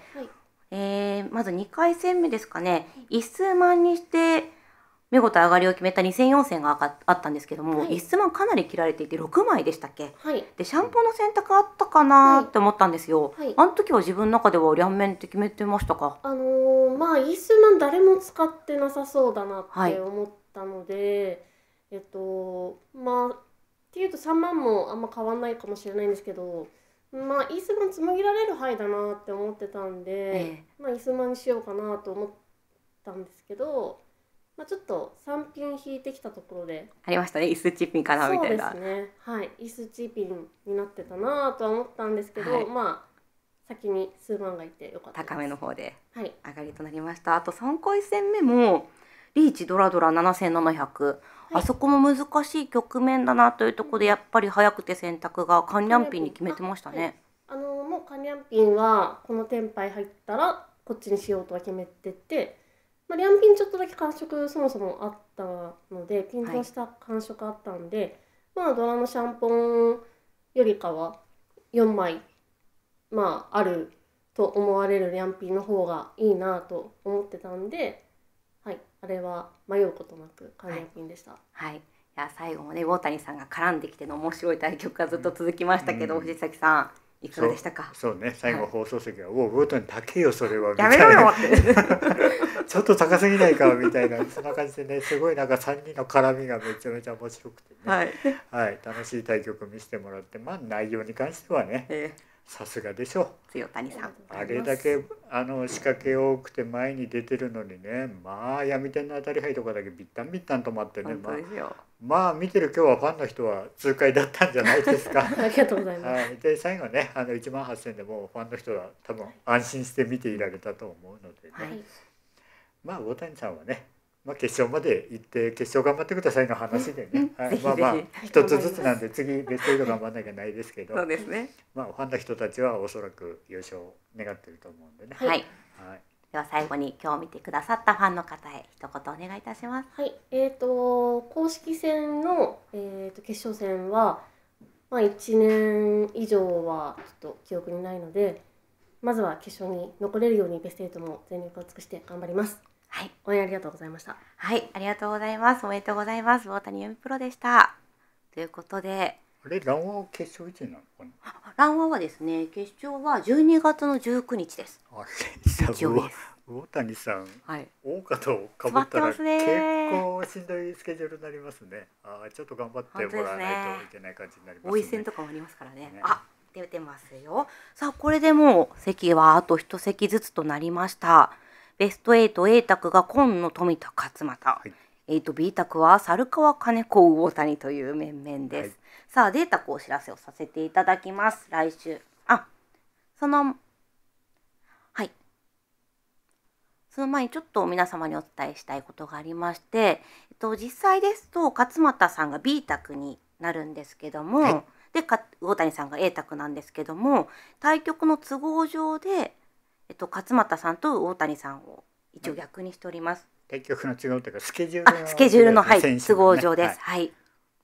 はいえー、まずにかい戦目ですかね、一数万にして見事上がりを決めたに戦よん戦があかあったんですけども、 はい一数万かなり切られていてろくまいでしたっけ。 はいでシャンポンの選択あったかなーって思ったんですよ、 はいあの時は自分の中では両面って決めてましたか。 あのー、まあイースマン誰も使ってなさそうだなはいって思ったので、えっとまあっていうとさんまんもあんま変わんないかもしれないんですけど、まあイースマン紡ぎられる範囲だなって思ってたんで、 えまあイースマンにしようかなと思ったんですけど、まあ、ちょっとさんピン引いてきたところでありましたね、イスチッピンかなみそうでたいな。 すね、はいイースチーピンになってたなとは思ったんですけど、 はいまあ先に数万がいてよかったです。 高めの方ではい上がりとなりました。あとさんかい戦目もリーチドラドラななせんななひゃく、 はいあそこも難しい局面だなというところでやっぱり早くて選択がカンニャンピンに決めてましたね。 あのもうカニャンピンはこのテンパイ入ったらこっちにしようとは決めてて、まあ、リャンピンちょっとだけ感触そもそもあったのでピントした感触あったんで、まあドラのシャンポンよりかはよんまいまああると思われるリャンピンの方がいいなと思ってたんで、はい、あれは迷うことなくカニャンピンでした。 はい、いや最後もね魚谷さんが絡んできての面白い対局がずっと続きましたけど、 うん藤崎さんいかがでしたか。 そうね、最後放送席は「おお魚谷高えよそれは」みやたいなめろよってちょっと高すぎないかみたいなそんな感じでね、すごいなんかさんにんの絡みがめちゃめちゃ面白くてね、 はい、 はい、楽しい対局見せてもらって、まあ内容に関してはねえさすがでしょー、強谷さんう。あれだけあの仕掛け多くて前に出てるのにね、まあ闇天の当たり牌とかだけビッタンビッタン止まってね、 本当まあですよ。 まあ見てる今日はファンの人は痛快だったんじゃないですか。 ありがとうございます。 はい、で最後ねあのいちまんはっせんでもうファンの人は多分安心して見ていられたと思うのでね、 はいまあ大谷さんはね、まあ、決勝まで行って決勝頑張ってくださいの話でね、はい、 ぜひまあまあぜ一つずつなんで次ベストエイト頑張んなきゃないですけどそうですね。 まあファンの人たちはおそらく優勝を願ってると思うんでね。 はい、 はいでは最後に今日見てくださったファンの方へ一言お願いいたします。 はい、えー、と公式戦の、えー、と決勝戦は、まあ、いちねん以上はちょっと記憶にないので、まずは決勝に残れるようにベストエイトも全力を尽くして頑張ります。 はい、 応援ありがとうございました。 はい、ありがとうございます。おめでとうございます。大谷由美プロでした。ということで、 あれ蘭和決勝いつになるのかな。 蘭和はですね、決勝はじゅうにがつのじゅうくにちです。 あれじゃあ日曜日です。 大谷さんはい。 大方をかぶったら結構しんどいスケジュールになりますね。ああちょっと頑張ってもらわないといけない感じになりますね。 王位戦とかもありますからね。 ねあ、出てますよ。さあこれでもう席はあと一席ずつとなりました。ベストエイト A 卓が紺野富田勝俣、 いエイト B 卓は猿川金子魚谷という面々です。 はい、 さあデータお知らせをさせていただきます。来週、あ、そのはいその前にちょっと皆様にお伝えしたいことがありまして、えっと、実際ですと勝俣さんが B 卓になるんですけども、 はい、 でか魚谷さんが A 卓なんですけども、対局の都合上で、えっと、勝俣さんと魚谷さんを一応逆にしております。 対局の違うというかスケジュールの、 あ、スケジュールの、はい、 選手のね都合上です。 はいはい、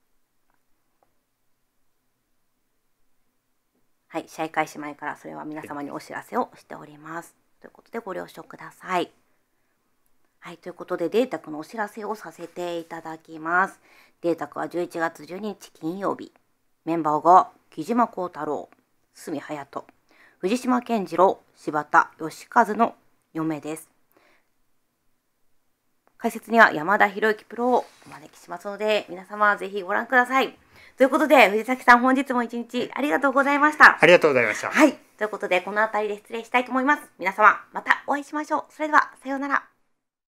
はい、試合開始前からそれは皆様にお知らせをしております。ということでご了承ください。はい、ということでデータクのお知らせをさせていただきます。データクはじゅういちがつじゅうににち金曜日。メンバーが木島幸太郎、角隼人、藤島健次郎、柴田義和のよんめいです。解説には山田博之プロをお招きしますので、皆様ぜひご覧ください。ということで、藤崎さん本日も一日ありがとうございました。 ありがとうございました。 はい。ということで、この辺りで失礼したいと思います。皆様、またお会いしましょう。それでは、さようなら。